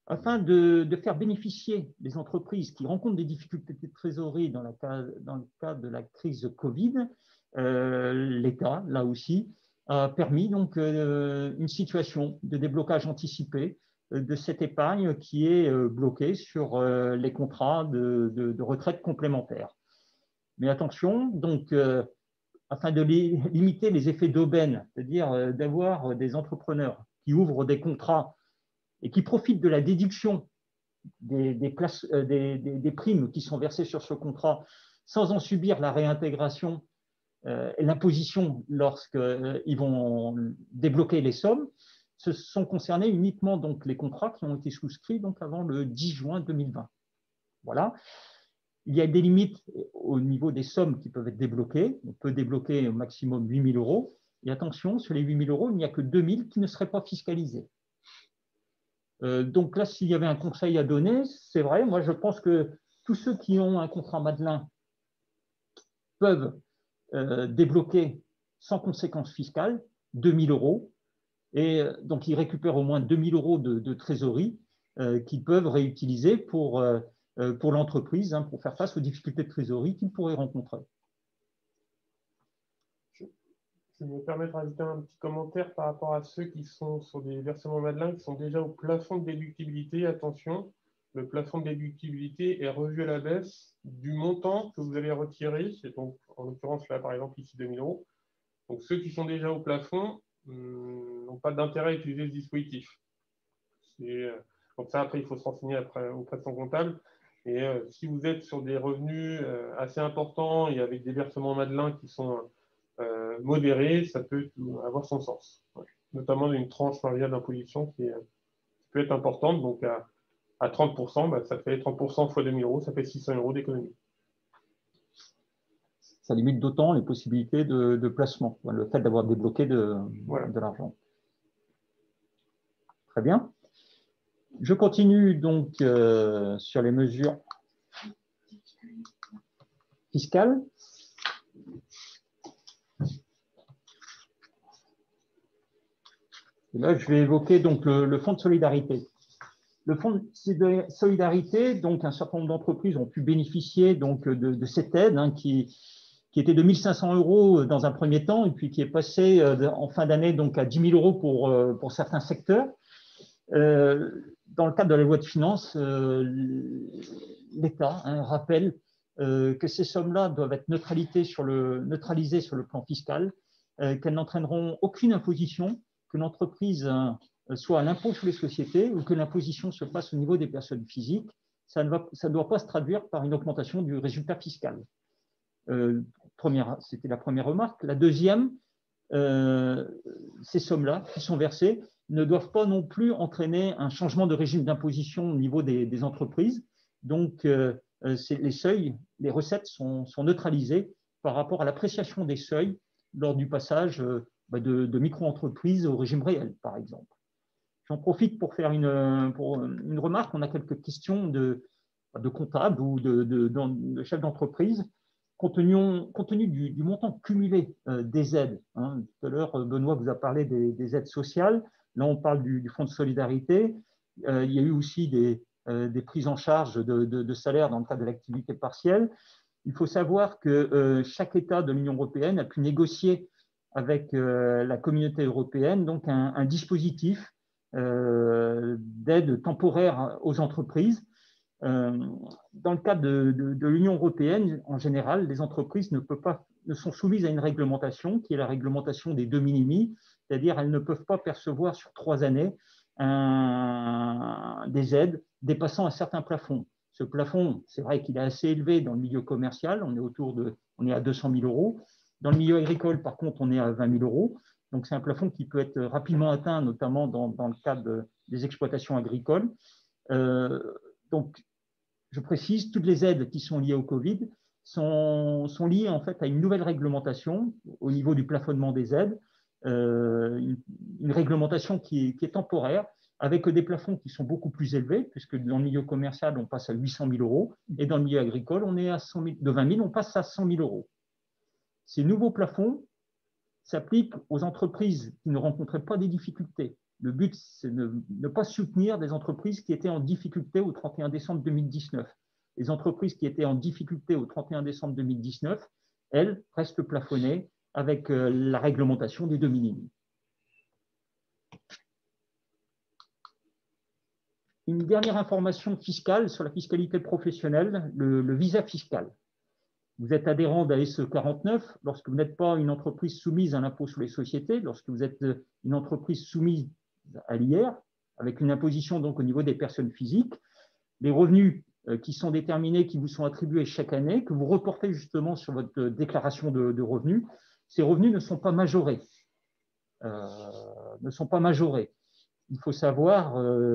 afin de faire bénéficier les entreprises qui rencontrent des difficultés de trésorerie dans le cadre de la crise Covid, l'État, là aussi, a permis donc une situation de déblocage anticipé de cette épargne qui est bloquée sur les contrats de retraite complémentaire. Mais attention, donc, afin de limiter les effets d'aubaine, c'est-à-dire d'avoir des entrepreneurs qui ouvrent des contrats et qui profitent de la déduction des primes qui sont versées sur ce contrat sans en subir la réintégration et l'imposition lorsqu'ils vont débloquer les sommes, ce sont concernés uniquement donc, les contrats qui ont été souscrits donc, avant le 10 juin 2020. Voilà. Il y a des limites au niveau des sommes qui peuvent être débloquées. On peut débloquer au maximum 8 000 euros. Et attention, sur les 8 000 euros, il n'y a que 2 000 qui ne seraient pas fiscalisés. Donc là, s'il y avait un conseil à donner, c'est vrai, moi je pense que tous ceux qui ont un contrat Madelin peuvent débloquer sans conséquence fiscale 2 000 euros. Et donc ils récupèrent au moins 2 000 euros de trésorerie qu'ils peuvent réutiliser pour l'entreprise, hein, pour faire face aux difficultés de trésorerie qu'ils pourraient rencontrer. Je me permets de rajouter un petit commentaire par rapport à ceux qui sont sur des versements Madelin qui sont déjà au plafond de déductibilité. Attention, le plafond de déductibilité est revu à la baisse du montant que vous allez retirer. C'est donc, en l'occurrence, là, par exemple, ici 2 000 euros. Donc, ceux qui sont déjà au plafond n'ont pas d'intérêt à utiliser ce dispositif. Donc ça, après, il faut se renseigner auprès de son comptable. Et si vous êtes sur des revenus assez importants et avec des versements Madelin qui sont modérés, ça peut avoir son sens. Ouais. Notamment une tranche variable d'imposition qui peut être importante. Donc à 30%, bah, ça fait 30% fois 2 000 euros, ça fait 600 euros d'économie. Ça limite d'autant les possibilités de placement, le fait d'avoir débloqué de l'argent. Très bien. Je continue donc sur les mesures fiscales. Et là, je vais évoquer donc le fonds de solidarité. Le fonds de solidarité, donc un certain nombre d'entreprises ont pu bénéficier donc de cette aide hein, qui était de 1 500 euros dans un premier temps et puis qui est passée en fin d'année donc à 10 000 euros pour certains secteurs. Dans le cadre de la loi de finances, l'État rappelle que ces sommes-là doivent être neutralisées sur le plan fiscal, qu'elles n'entraîneront aucune imposition, que l'entreprise soit à l'impôt sur les sociétés ou que l'imposition se fasse au niveau des personnes physiques. Ça ne doit pas se traduire par une augmentation du résultat fiscal. C'était la première remarque. La deuxième, ces sommes-là qui sont versées ne doivent pas non plus entraîner un changement de régime d'imposition au niveau des entreprises. Donc, les seuils, les recettes sont neutralisées par rapport à l'appréciation des seuils lors du passage de micro-entreprises au régime réel, par exemple. J'en profite pour faire une remarque. On a quelques questions de comptables ou de chefs d'entreprise. Compte tenu du montant cumulé des aides, hein, tout à l'heure, Benoît vous a parlé des aides sociales. Là, on parle du fonds de solidarité. Il y a eu aussi des prises en charge de salaires dans le cadre de l'activité partielle. Il faut savoir que chaque État de l'Union européenne a pu négocier avec la communauté européenne donc un dispositif d'aide temporaire aux entreprises. Dans le cadre de l'Union européenne, en général, les entreprises ne sont soumises à une réglementation qui est la réglementation des de minimis, c'est-à-dire elles ne peuvent pas percevoir sur 3 années des aides dépassant un certain plafond. Ce plafond, c'est vrai qu'il est assez élevé dans le milieu commercial, on est à 200 000 euros. Dans le milieu agricole, par contre, on est à 20 000 euros. Donc, c'est un plafond qui peut être rapidement atteint, notamment dans le cadre des exploitations agricoles. Donc, je précise, toutes les aides qui sont liées au Covid sont liées en fait à une nouvelle réglementation au niveau du plafonnement des aides, une réglementation qui est temporaire, avec des plafonds qui sont beaucoup plus élevés, puisque dans le milieu commercial, on passe à 800 000 euros, et dans le milieu agricole, on est à 100 000, de 20 000, on passe à 100 000 euros. Ces nouveaux plafonds s'appliquent aux entreprises qui ne rencontraient pas des difficultés, Le but, c'est de ne pas soutenir des entreprises qui étaient en difficulté au 31 décembre 2019. Les entreprises qui étaient en difficulté au 31 décembre 2019, elles restent plafonnées avec la réglementation des 2 minimis. Une dernière information fiscale sur la fiscalité professionnelle, le visa fiscal. Vous êtes adhérent d'ASE 49 lorsque vous n'êtes pas une entreprise soumise à l'impôt sur les sociétés, lorsque vous êtes une entreprise soumise à l'IR, avec une imposition donc au niveau des personnes physiques. Les revenus qui sont déterminés, qui vous sont attribués chaque année, que vous reportez justement sur votre déclaration de revenus, ces revenus ne sont pas majorés. Il faut savoir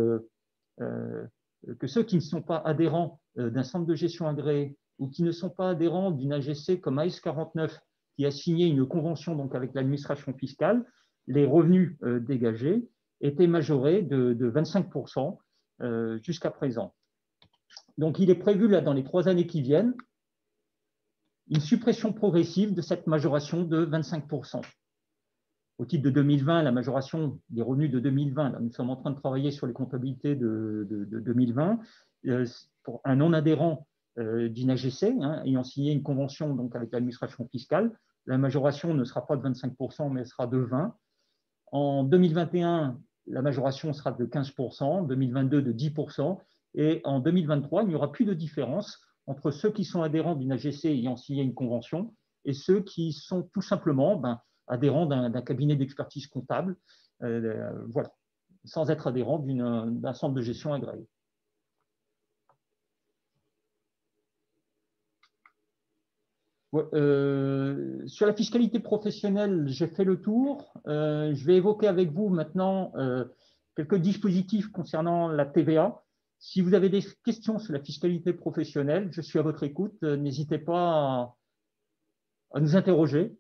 que ceux qui ne sont pas adhérents d'un centre de gestion agréé ou qui ne sont pas adhérents d'une AGC comme AS 49 qui a signé une convention donc avec l'administration fiscale, les revenus dégagés étaient majorés de 25% jusqu'à présent. Donc, il est prévu là dans les 3 années qui viennent une suppression progressive de cette majoration de 25%. Au titre de 2020, la majoration des revenus de 2020, là, nous sommes en train de travailler sur les comptabilités de 2020, pour un non-adhérent d'une AGC, ayant signé une convention donc, avec l'administration fiscale, la majoration ne sera pas de 25%, mais elle sera de 20%. En 2021, la majoration sera de 15%, en 2022 de 10%, et en 2023, il n'y aura plus de différence entre ceux qui sont adhérents d'une AGC ayant signé une convention et ceux qui sont tout simplement adhérents d'un cabinet d'expertise comptable, voilà, sans être adhérents d'un centre de gestion agréé. Sur la fiscalité professionnelle, j'ai fait le tour. Je vais évoquer avec vous maintenant quelques dispositifs concernant la TVA. Si vous avez des questions sur la fiscalité professionnelle, je suis à votre écoute. N'hésitez pas à nous interroger.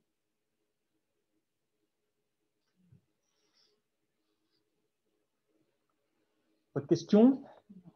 Votre question?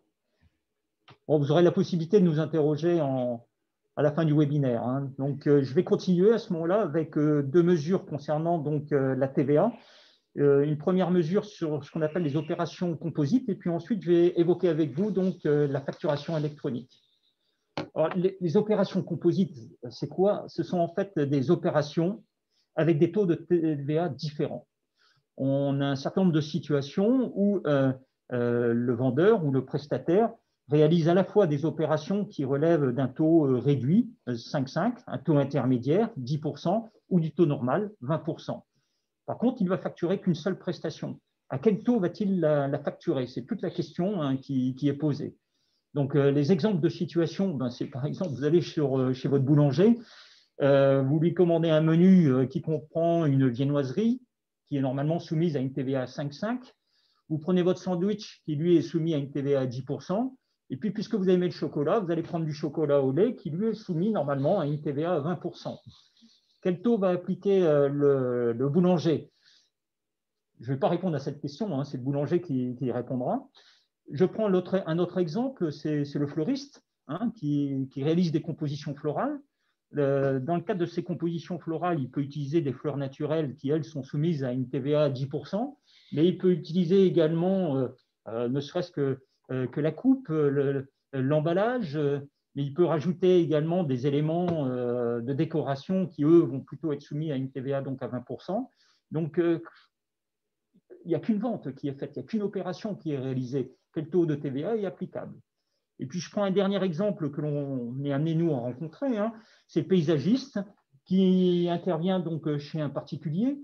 Bon, vous aurez la possibilité de nous interroger à la fin du webinaire. Donc, je vais continuer à ce moment-là avec 2 mesures concernant donc, la TVA. Une première mesure sur ce qu'on appelle les opérations composites, et puis ensuite, je vais évoquer avec vous donc, la facturation électronique. Alors, les opérations composites, c'est quoi? Ce sont en fait des opérations avec des taux de TVA différents. On a un certain nombre de situations où le vendeur ou le prestataire réalise à la fois des opérations qui relèvent d'un taux réduit, 5,5, un taux intermédiaire, 10%, ou du taux normal, 20%. Par contre, il ne va facturer qu'une seule prestation. À quel taux va-t-il la facturer? C'est toute la question qui est posée. Donc, les exemples de situations, c'est par exemple, vous allez chez votre boulanger, vous lui commandez un menu qui comprend une viennoiserie, qui est normalement soumise à une TVA à 5,5. Vous prenez votre sandwich qui, lui, est soumis à une TVA à 10%. Et puis, puisque vous aimez le chocolat, vous allez prendre du chocolat au lait qui, lui, est soumis normalement à une TVA à 20%. Quel taux va appliquer le boulanger? Je ne vais pas répondre à cette question, c'est le boulanger qui y répondra. Je prends un autre exemple, c'est le fleuriste qui réalise des compositions florales. Dans le cadre de ces compositions florales, il peut utiliser des fleurs naturelles qui, elles, sont soumises à une TVA à 10%, mais il peut utiliser également, ne serait-ce que la coupe, l'emballage, mais il peut rajouter également des éléments de décoration qui, eux, vont plutôt être soumis à une TVA donc à 20%. Donc, il n'y a qu'une vente qui est faite, il n'y a qu'une opération qui est réalisée. Quel taux de TVA est applicable? Et puis, je prends un dernier exemple que l'on est amené, nous, à rencontrer. C'est le paysagiste qui intervient donc chez un particulier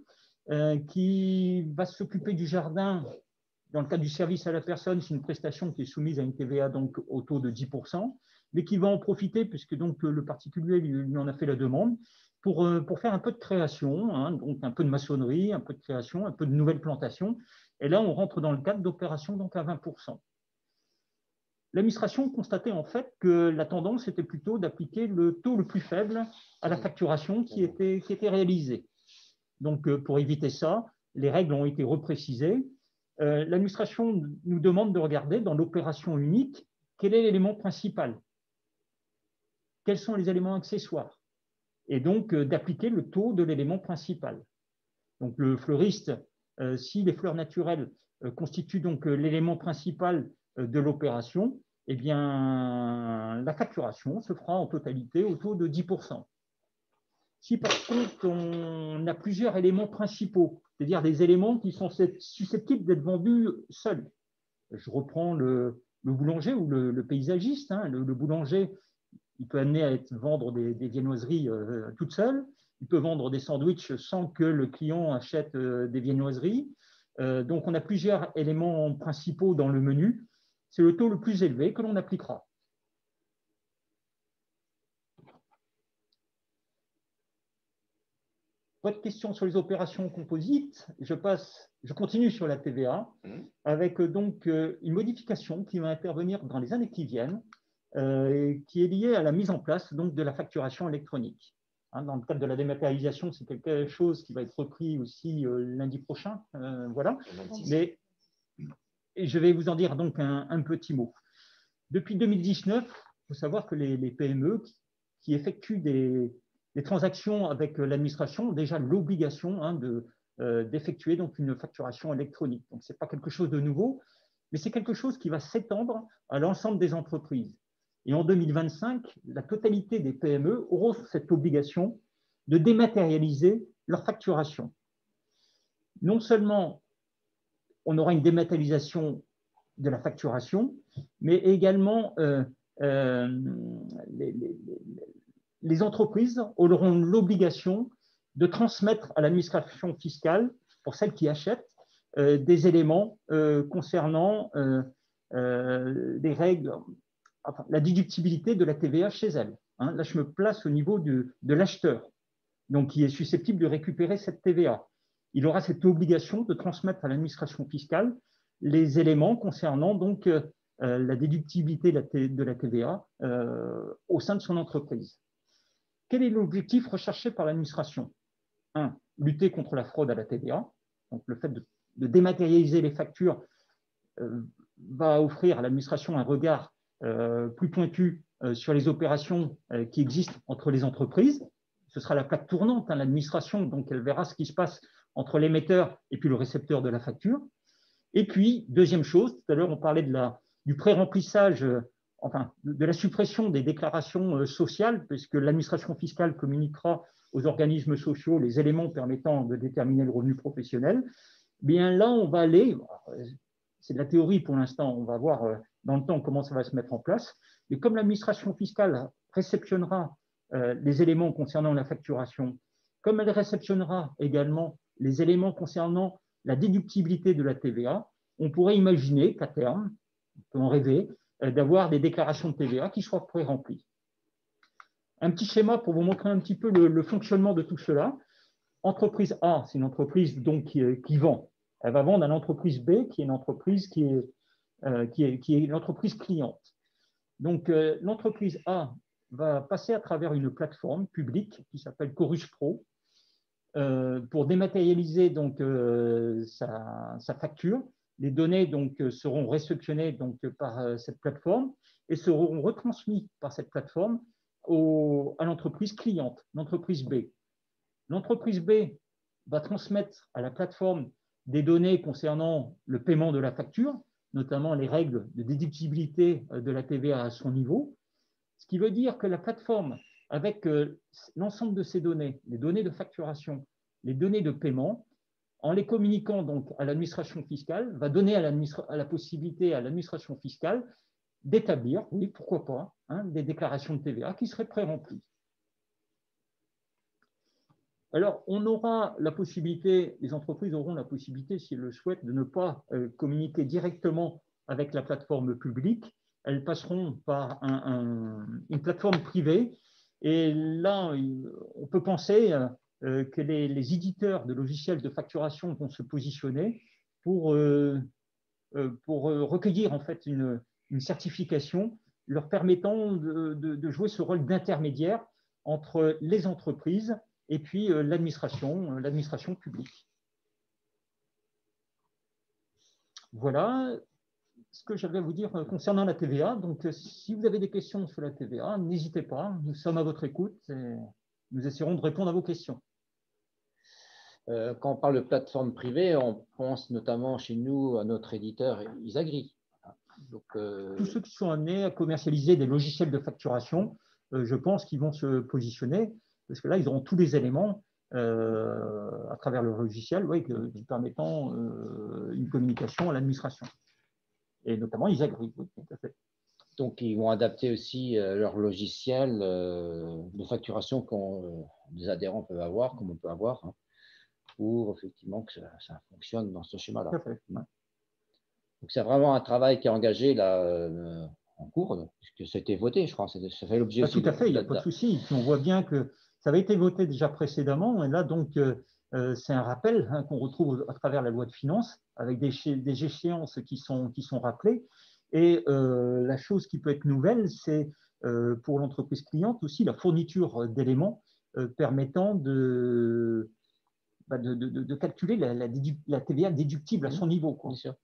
qui va s'occuper du jardin dans le cadre du service à la personne. C'est une prestation qui est soumise à une TVA donc, au taux de 10%, mais qui va en profiter, puisque donc, le particulier lui en a fait la demande, pour faire un peu de création, donc un peu de maçonnerie, un peu de création, un peu de nouvelles plantations. Et là, on rentre dans le cadre d'opérations donc à 20%. L'administration constatait en fait que la tendance était plutôt d'appliquer le taux le plus faible à la facturation qui était réalisée. Donc, pour éviter ça, les règles ont été reprécisées. L'administration nous demande de regarder dans l'opération unique quel est l'élément principal, quels sont les éléments accessoires, et donc d'appliquer le taux de l'élément principal. Donc, le fleuriste, si les fleurs naturelles constitue donc l'élément principal de l'opération, eh bien, la facturation se fera en totalité au taux de 10%. Si par contre, on a plusieurs éléments principaux, c'est-à-dire des éléments qui sont susceptibles d'être vendus seuls. Je reprends le boulanger ou le paysagiste. Hein. Le boulanger, il peut amener à vendre des viennoiseries toutes seules. Il peut vendre des sandwichs sans que le client achète des viennoiseries. Donc, on a plusieurs éléments principaux dans le menu. C'est le taux le plus élevé que l'on appliquera. Pas de questions sur les opérations composites. Je continue sur la TVA avec donc une modification qui va intervenir dans les années qui viennent, qui est liée à la mise en place donc, de la facturation électronique. Hein, dans le cadre de la dématérialisation, c'est quelque chose qui va être repris aussi lundi prochain. Voilà. Mais je vais vous en dire donc un petit mot. Depuis 2019, il faut savoir que les PME qui effectuent des transactions avec l'administration ont déjà l'obligation d'effectuer donc une facturation électronique. Donc, ce n'est pas quelque chose de nouveau, mais c'est quelque chose qui va s'étendre à l'ensemble des entreprises. Et en 2025, la totalité des PME auront cette obligation de dématérialiser leur facturation. Non seulement on aura une dématérialisation de la facturation, mais également les entreprises auront l'obligation de transmettre à l'administration fiscale, pour celles qui achètent, des éléments concernant des règles, enfin, la déductibilité de la TVA chez elles. Hein. Là, je me place au niveau de l'acheteur, donc qui est susceptible de récupérer cette TVA. Il aura cette obligation de transmettre à l'administration fiscale les éléments concernant donc la déductibilité de la TVA au sein de son entreprise. Quel est l'objectif recherché par l'administration? 1. Lutter contre la fraude à la TVA. Donc, le fait de dématérialiser les factures va offrir à l'administration un regard plus pointu sur les opérations qui existent entre les entreprises. Ce sera la plaque tournante, hein, l'administration, donc elle verra ce qui se passe entre l'émetteur et puis le récepteur de la facture. Et puis, deuxième chose, tout à l'heure on parlait du pré-remplissage, enfin, de la suppression des déclarations sociales, puisque l'administration fiscale communiquera aux organismes sociaux les éléments permettant de déterminer le revenu professionnel. Bien là, on va aller, c'est de la théorie pour l'instant, on va voir dans le temps comment ça va se mettre en place, mais comme l'administration fiscale réceptionnera les éléments concernant la facturation, comme elle réceptionnera également les éléments concernant la déductibilité de la TVA, on pourrait imaginer qu'à terme, on peut en rêver, d'avoir des déclarations de TVA qui soient pré-remplies. Un petit schéma pour vous montrer un petit peu le fonctionnement de tout cela. Entreprise A, c'est une entreprise donc qui vend. Elle va vendre à l'entreprise B, qui est une entreprise qui est l'entreprise cliente. Donc, l'entreprise A va passer à travers une plateforme publique qui s'appelle Chorus Pro pour dématérialiser donc, sa facture. Les données donc, seront réceptionnées donc, par cette plateforme et seront retransmises par cette plateforme à l'entreprise cliente, l'entreprise B. L'entreprise B va transmettre à la plateforme des données concernant le paiement de la facture, notamment les règles de déductibilité de la TVA à son niveau, ce qui veut dire que la plateforme, avec l'ensemble de ces données, les données de facturation, les données de paiement, en les communiquant donc à l'administration fiscale, va donner la possibilité à l'administration fiscale d'établir, oui, pourquoi pas, hein, des déclarations de TVA qui seraient pré-remplies. Alors, on aura la possibilité, les entreprises auront la possibilité, s'ils le souhaitent, de ne pas communiquer directement avec la plateforme publique. Elles passeront par une plateforme privée. Et là, on peut penser que les éditeurs de logiciels de facturation vont se positionner pour recueillir en fait une certification leur permettant de jouer ce rôle d'intermédiaire entre les entreprises et puis l'administration publique. Voilà ce que j'avais à vous dire concernant la TVA. Donc, si vous avez des questions sur la TVA, n'hésitez pas, nous sommes à votre écoute et nous essaierons de répondre à vos questions. Quand on parle de plateforme privée, on pense notamment chez nous à notre éditeur Isagri. Donc, tous ceux qui sont amenés à commercialiser des logiciels de facturation, je pense qu'ils vont se positionner, parce que là, ils auront tous les éléments à travers le logiciel, oui, qui permettant une communication à l'administration. Et notamment Isagri, oui, tout à fait. Donc, ils vont adapter aussi leur logiciel de facturation que des adhérents peuvent avoir, comme on peut avoir, hein, pour effectivement que ça fonctionne dans ce schéma-là. Tout à fait. Ouais. Donc, c'est vraiment un travail qui est engagé là, en cours, puisque ça a été voté, je crois. Ça fait l'objet aussi. Tout à fait, il n'y a pas de souci. On voit bien que ça avait été voté déjà précédemment, et là, donc, c'est un rappel hein, qu'on retrouve à travers la loi de finances, avec des échéances qui sont rappelées. Et la chose qui peut être nouvelle, c'est pour l'entreprise cliente aussi la fourniture d'éléments permettant de calculer la TVA déductible à son niveau. Quoi. Bien sûr.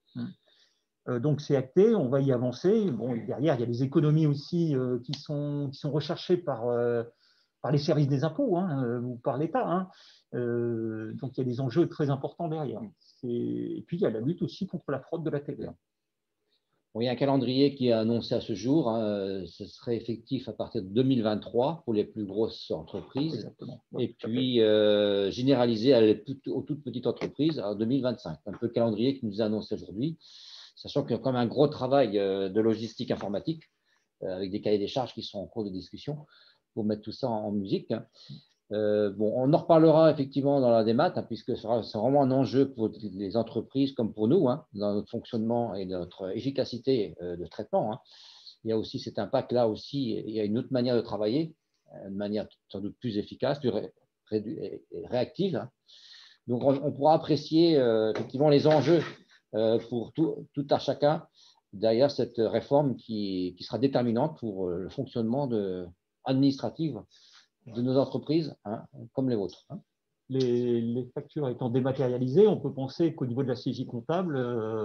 Donc c'est acté, on va y avancer. Bon, derrière, il y a des économies aussi qui sont recherchées par les services des impôts hein, ou par l'État. Hein. Donc il y a des enjeux très importants derrière. Et puis il y a la lutte aussi contre la fraude de la TVA. Bon, il y a un calendrier qui est annoncé à ce jour. Hein, ce serait effectif à partir de 2023 pour les plus grosses entreprises. Exactement. Et puis généralisé aux toutes petites entreprises en 2025. Un peu le calendrier qui nous est annoncé aujourd'hui, sachant qu'il y a quand même un gros travail de logistique informatique avec des cahiers des charges qui sont en cours de discussion pour mettre tout ça en musique. Hein. Bon, on en reparlera effectivement dans la démat, hein, puisque c'est vraiment un enjeu pour les entreprises comme pour nous, hein, dans notre fonctionnement et notre efficacité de traitement. Hein. Il y a aussi cet impact-là aussi, il y a une autre manière de travailler, une manière sans doute plus efficace, plus réactive. Hein. Donc, on pourra apprécier effectivement les enjeux pour tout à chacun derrière cette réforme qui sera déterminante pour le fonctionnement administratif de nos entreprises, hein, comme les vôtres. Hein. Les factures étant dématérialisées, on peut penser qu'au niveau de la saisie comptable,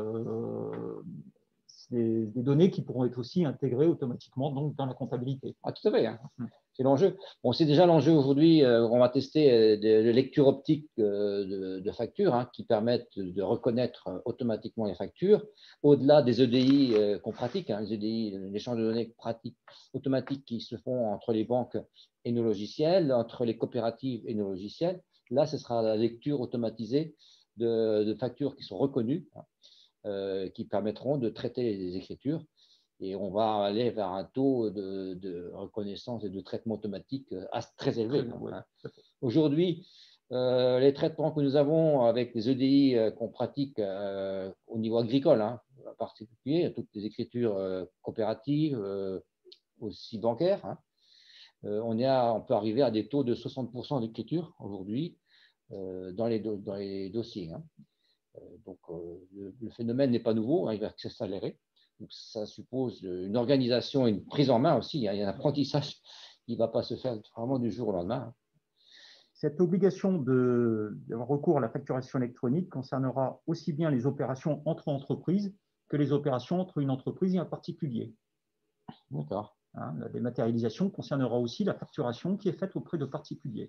c'est des données qui pourront être aussi intégrées automatiquement donc, dans la comptabilité. Ah, tout à fait. Hein. C'est l'enjeu. Bon, c'est déjà l'enjeu aujourd'hui. On va tester des lectures optiques de factures hein, qui permettent de reconnaître automatiquement les factures, au-delà des EDI qu'on pratique, hein, les EDI, l'échange de données pratiques automatiques qui se font entre les banques et nos logiciels, entre les coopératives et nos logiciels. Là, ce sera la lecture automatisée de factures qui sont reconnues, hein, qui permettront de traiter les écritures. Et on va aller vers un taux de reconnaissance et de traitement automatique très élevé. Hein. Aujourd'hui, les traitements que nous avons avec les EDI qu'on pratique au niveau agricole, hein, en particulier, toutes les écritures coopératives, aussi bancaires, hein, on peut arriver à des taux de 60% d'écriture aujourd'hui dans les dossiers. Hein. Donc, le phénomène n'est pas nouveau, hein, il va s'accélérer. Donc, ça suppose une organisation et une prise en main aussi. Hein. Il y a un apprentissage qui ne va pas se faire vraiment du jour au lendemain. Hein. Cette obligation d'avoir recours à la facturation électronique concernera aussi bien les opérations entre entreprises que les opérations entre une entreprise et un particulier. D'accord. Hein, la dématérialisation concernera aussi la facturation qui est faite auprès de particuliers.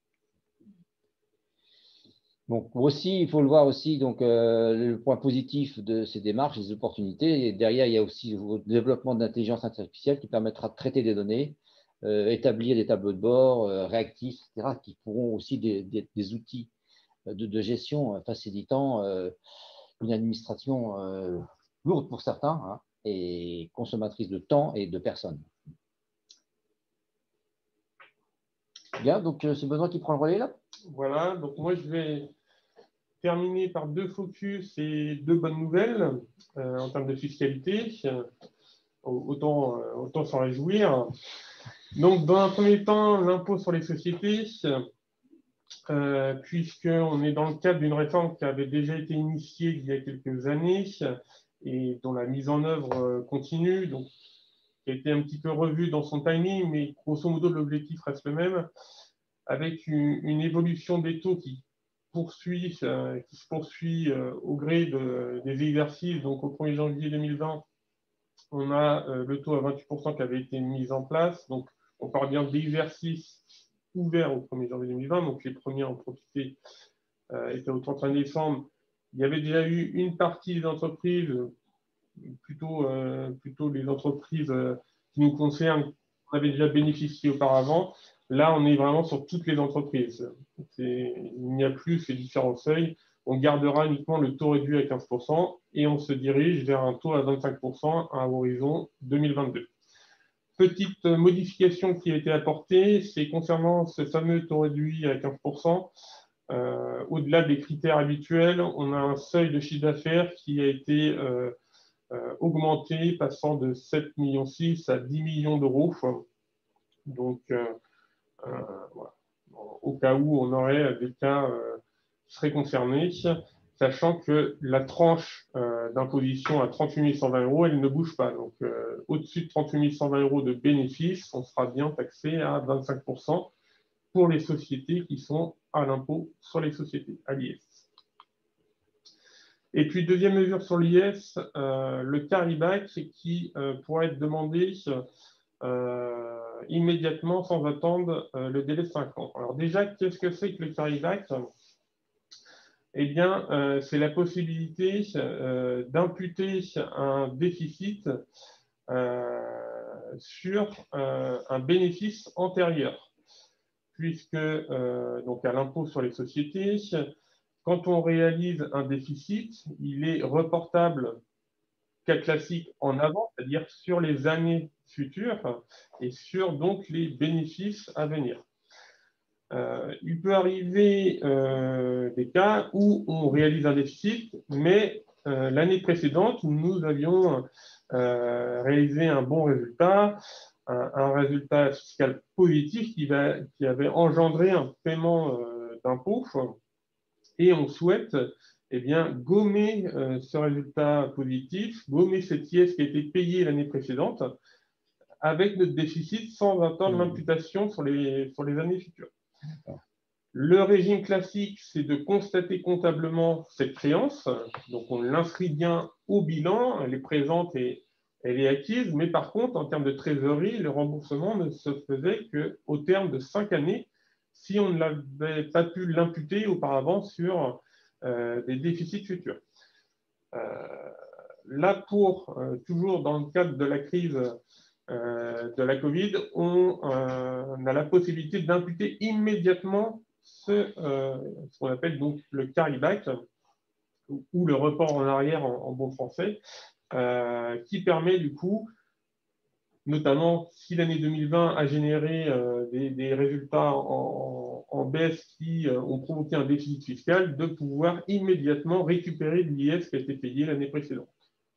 Donc aussi, il faut le voir aussi, donc, le point positif de ces démarches, les opportunités. Et derrière, il y a aussi le développement d'intelligence artificielle qui permettra de traiter des données, établir des tableaux de bord réactifs, etc., qui pourront aussi des outils de gestion facilitant une administration lourde pour certains hein, et consommatrice de temps et de personnes. Bien, donc c'est Benoît qui prend le relais là. Voilà, donc moi je vais terminer par deux focus et deux bonnes nouvelles en termes de fiscalité. Autant s'en réjouir. Donc, dans un premier temps, l'impôt sur les sociétés, puisqu'on est dans le cadre d'une réforme qui avait déjà été initiée il y a quelques années et dont la mise en œuvre continue, donc qui a été un petit peu revue dans son timing, mais grosso modo, l'objectif reste le même, avec une évolution des taux qui se poursuit au gré des exercices. Donc, au 1er janvier 2020, on a le taux à 28% qui avait été mis en place. Donc, on parle bien d'exercices ouverts au 1er janvier 2020. Donc, les premiers en profiter était au 31 décembre, il y avait déjà eu une partie des entreprises, plutôt les entreprises qui nous concernent, on avait déjà bénéficié auparavant. Là, on est vraiment sur toutes les entreprises. Il n'y a plus ces différents seuils. On gardera uniquement le taux réduit à 15% et on se dirige vers un taux à 25% à horizon 2022. Petite modification qui a été apportée, c'est concernant ce fameux taux réduit à 15%. Au-delà des critères habituels, on a un seuil de chiffre d'affaires qui a été augmenté, passant de 7,6 millions à 10 millions d'euros. Donc, voilà. Au cas où on aurait des cas qui seraient concernés, sachant que la tranche d'imposition à 38 120 euros, elle ne bouge pas. Donc, au-dessus de 38 120 euros de bénéfices, on sera bien taxé à 25% pour les sociétés qui sont à l'impôt sur les sociétés, à l'IS. Et puis, deuxième mesure sur l'IS, le carryback qui pourra être demandé immédiatement sans attendre le délai de 5 ans. Alors déjà, qu'est-ce que c'est que le carryback? Eh bien, c'est la possibilité d'imputer un déficit sur un bénéfice antérieur, puisque donc à l'impôt sur les sociétés, quand on réalise un déficit, il est reportable cas classique en avant, c'est-à-dire sur les années futures et sur donc les bénéfices à venir. Il peut arriver des cas où on réalise un déficit, mais l'année précédente, nous avions réalisé un bon résultat, un résultat fiscal positif qui avait engendré un paiement d'impôt, et on souhaite eh bien, gommer ce résultat positif, gommer cette IS qui a été payée l'année précédente avec notre déficit sans attendre l'imputation sur les années futures. Le régime classique, c'est de constater comptablement cette créance. Donc, on l'inscrit bien au bilan, elle est présente et elle est acquise. Mais par contre, en termes de trésorerie, le remboursement ne se faisait qu'au terme de 5 années si on ne l'avait pas pu l'imputer auparavant sur des déficits futurs. Là, toujours dans le cadre de la crise de la Covid, on a la possibilité d'imputer immédiatement ce qu'on appelle donc le carryback, ou le report en arrière en bon français, qui permet du coup, notamment si l'année 2020 a généré des résultats en baisse qui ont provoqué un déficit fiscal, de pouvoir immédiatement récupérer l'IS qui a été payé l'année précédente.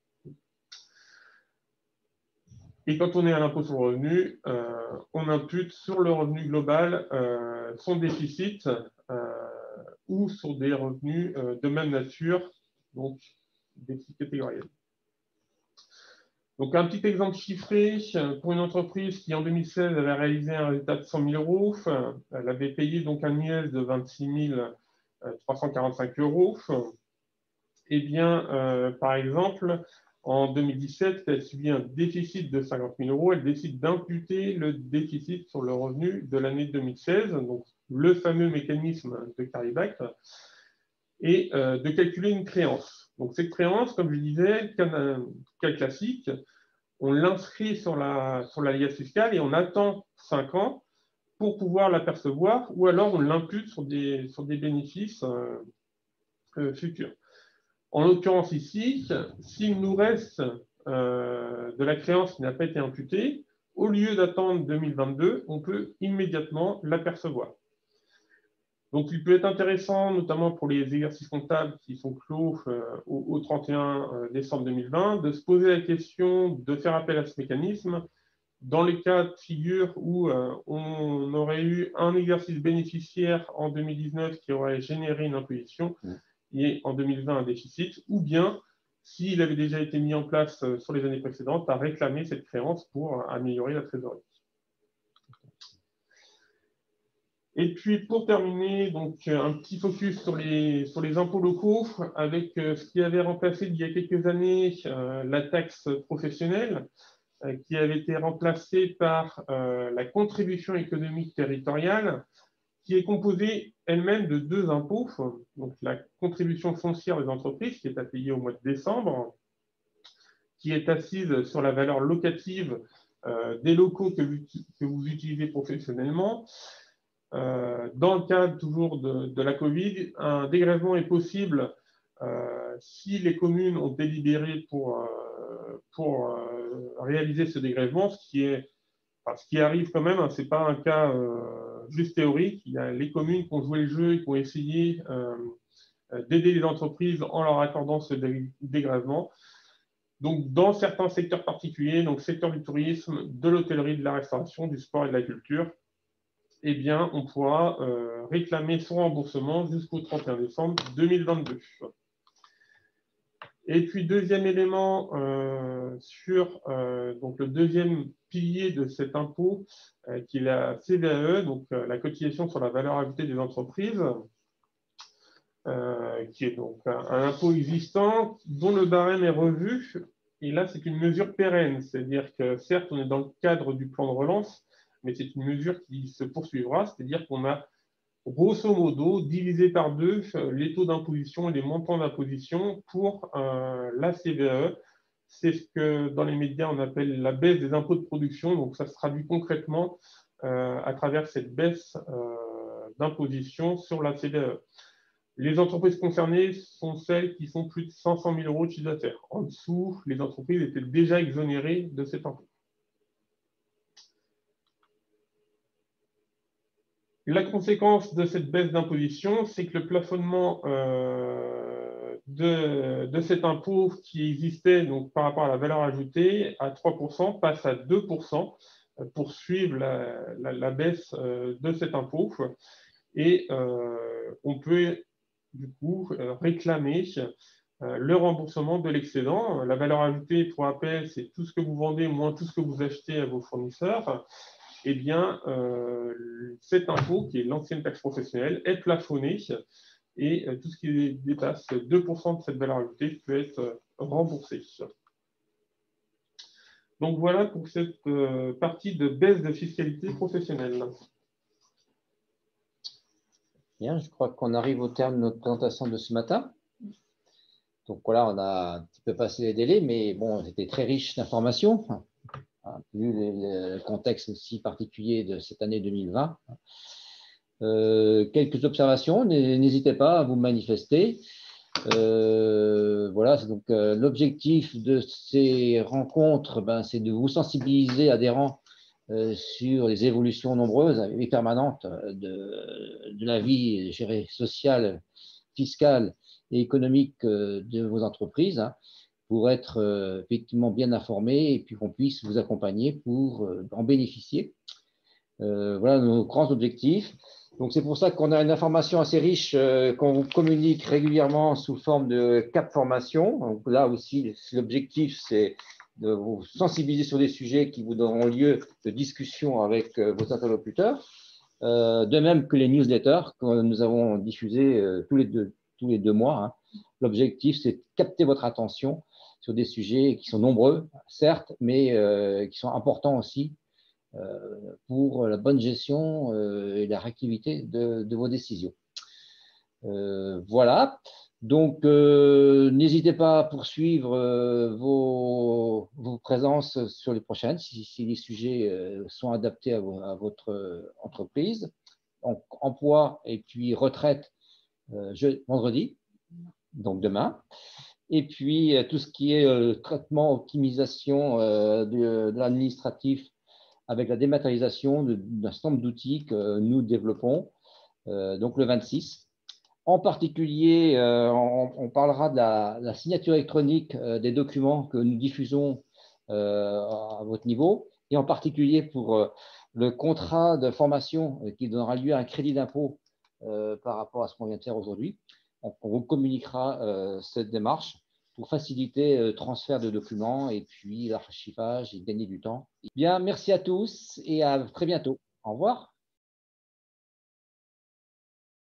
Et quand on est à l'impôt sur le revenu, on impute sur le revenu global son déficit ou sur des revenus de même nature, donc déficit catégoriel. Donc un petit exemple chiffré, pour une entreprise qui en 2016 avait réalisé un résultat de 100 000 euros, elle avait payé donc un IS de 26 345 euros. Eh bien, par exemple, en 2017, elle subit un déficit de 50 000 euros. Elle décide d'imputer le déficit sur le revenu de l'année 2016, donc le fameux mécanisme de carryback, et de calculer une créance. Donc cette créance, comme je disais, cas classique, on l'inscrit sur la liasse fiscale et on attend 5 ans pour pouvoir l'apercevoir, ou alors on l'impute sur des bénéfices futurs. En l'occurrence ici, s'il nous reste de la créance qui n'a pas été imputée, au lieu d'attendre 2022, on peut immédiatement l'apercevoir. Donc, il peut être intéressant, notamment pour les exercices comptables qui sont clos au 31 décembre 2020, de se poser la question de faire appel à ce mécanisme dans les cas de figure où on aurait eu un exercice bénéficiaire en 2019 qui aurait généré une imposition, et en 2020 un déficit, ou bien, s'il avait déjà été mis en place sur les années précédentes, à réclamer cette créance pour améliorer la trésorerie. Et puis, pour terminer, donc, un petit focus sur les impôts locaux, avec ce qui avait remplacé il y a quelques années la taxe professionnelle, qui avait été remplacée par la contribution économique territoriale, qui est composée elle-même de deux impôts. Donc la contribution foncière des entreprises, qui est à payer au mois de décembre, qui est assise sur la valeur locative des locaux que vous utilisez professionnellement. Dans le cadre toujours de la Covid, un dégrèvement est possible si les communes ont délibéré pour réaliser ce dégrèvement, ce qui arrive quand même, hein, ce n'est pas un cas juste théorique. Il y a les communes qui ont joué le jeu et qui ont essayé d'aider les entreprises en leur accordant ce dégrèvement. Donc, dans certains secteurs particuliers, donc secteur du tourisme, de l'hôtellerie, de la restauration, du sport et de la culture, eh bien, on pourra réclamer son remboursement jusqu'au 31 décembre 2022. Et puis, deuxième élément sur donc le deuxième pilier de cet impôt, qui est la CVAE, donc la cotisation sur la valeur ajoutée des entreprises, qui est donc un impôt existant dont le barème est revu. Et là, c'est une mesure pérenne, c'est-à-dire que certes, on est dans le cadre du plan de relance, mais c'est une mesure qui se poursuivra, c'est-à-dire qu'on a grosso modo divisé par deux les taux d'imposition et les montants d'imposition pour la CVAE. C'est ce que dans les médias on appelle la baisse des impôts de production, donc ça se traduit concrètement à travers cette baisse d'imposition sur la CVAE. Les entreprises concernées sont celles qui font plus de 500 000 € de chiffre d'affaires. En dessous, les entreprises étaient déjà exonérées de cet impôt. La conséquence de cette baisse d'imposition, c'est que le plafonnement de cet impôt qui existait donc, par rapport à la valeur ajoutée à 3% passe à 2% pour suivre la baisse de cet impôt. Et on peut du coup réclamer le remboursement de l'excédent. La valeur ajoutée, pour rappel, c'est tout ce que vous vendez moins tout ce que vous achetez à vos fournisseurs. Eh bien, cet impôt, qui est l'ancienne taxe professionnelle, est plafonné et tout ce qui dépasse 2% de cette valeur ajoutée peut être remboursé. Donc voilà pour cette partie de baisse de fiscalité professionnelle. Bien, je crois qu'on arrive au terme de notre présentation de ce matin. Donc voilà, on a un petit peu passé les délais, mais bon, c'était très riche d'informations, vu le contexte aussi particulier de cette année 2020. Quelques observations, n'hésitez pas à vous manifester. Voilà, donc l'objectif de ces rencontres, c'est de vous sensibiliser, adhérents, sur les évolutions nombreuses et permanentes de la vie sociale, fiscale et économique de vos entreprises, pour être effectivement bien informés et puis qu'on puisse vous accompagner pour en bénéficier. Voilà nos grands objectifs. Donc c'est pour ça qu'on a une information assez riche qu'on vous communique régulièrement sous forme de cap formation. Donc là aussi, l'objectif, c'est de vous sensibiliser sur des sujets qui vous donneront lieu de discussion avec vos interlocuteurs, de même que les newsletters que nous avons diffusés tous les deux mois. L'objectif, c'est de capter votre attention sur des sujets qui sont nombreux, certes, mais qui sont importants aussi pour la bonne gestion et la réactivité de vos décisions. Voilà. Donc, n'hésitez pas à poursuivre vos présences sur les prochaines, si les sujets sont adaptés à votre entreprise. Donc, emploi et puis retraite vendredi, donc demain. Et puis, tout ce qui est traitement, optimisation de l'administratif avec la dématérialisation d'un certain nombre d'outils que nous développons, donc le 26. En particulier, on parlera de la signature électronique des documents que nous diffusons à votre niveau, et en particulier pour le contrat de formation qui donnera lieu à un crédit d'impôt par rapport à ce qu'on vient de faire aujourd'hui. On vous communiquera cette démarche pour faciliter le transfert de documents et puis l'archivage et gagner du temps. Bien, merci à tous et à très bientôt. Au revoir.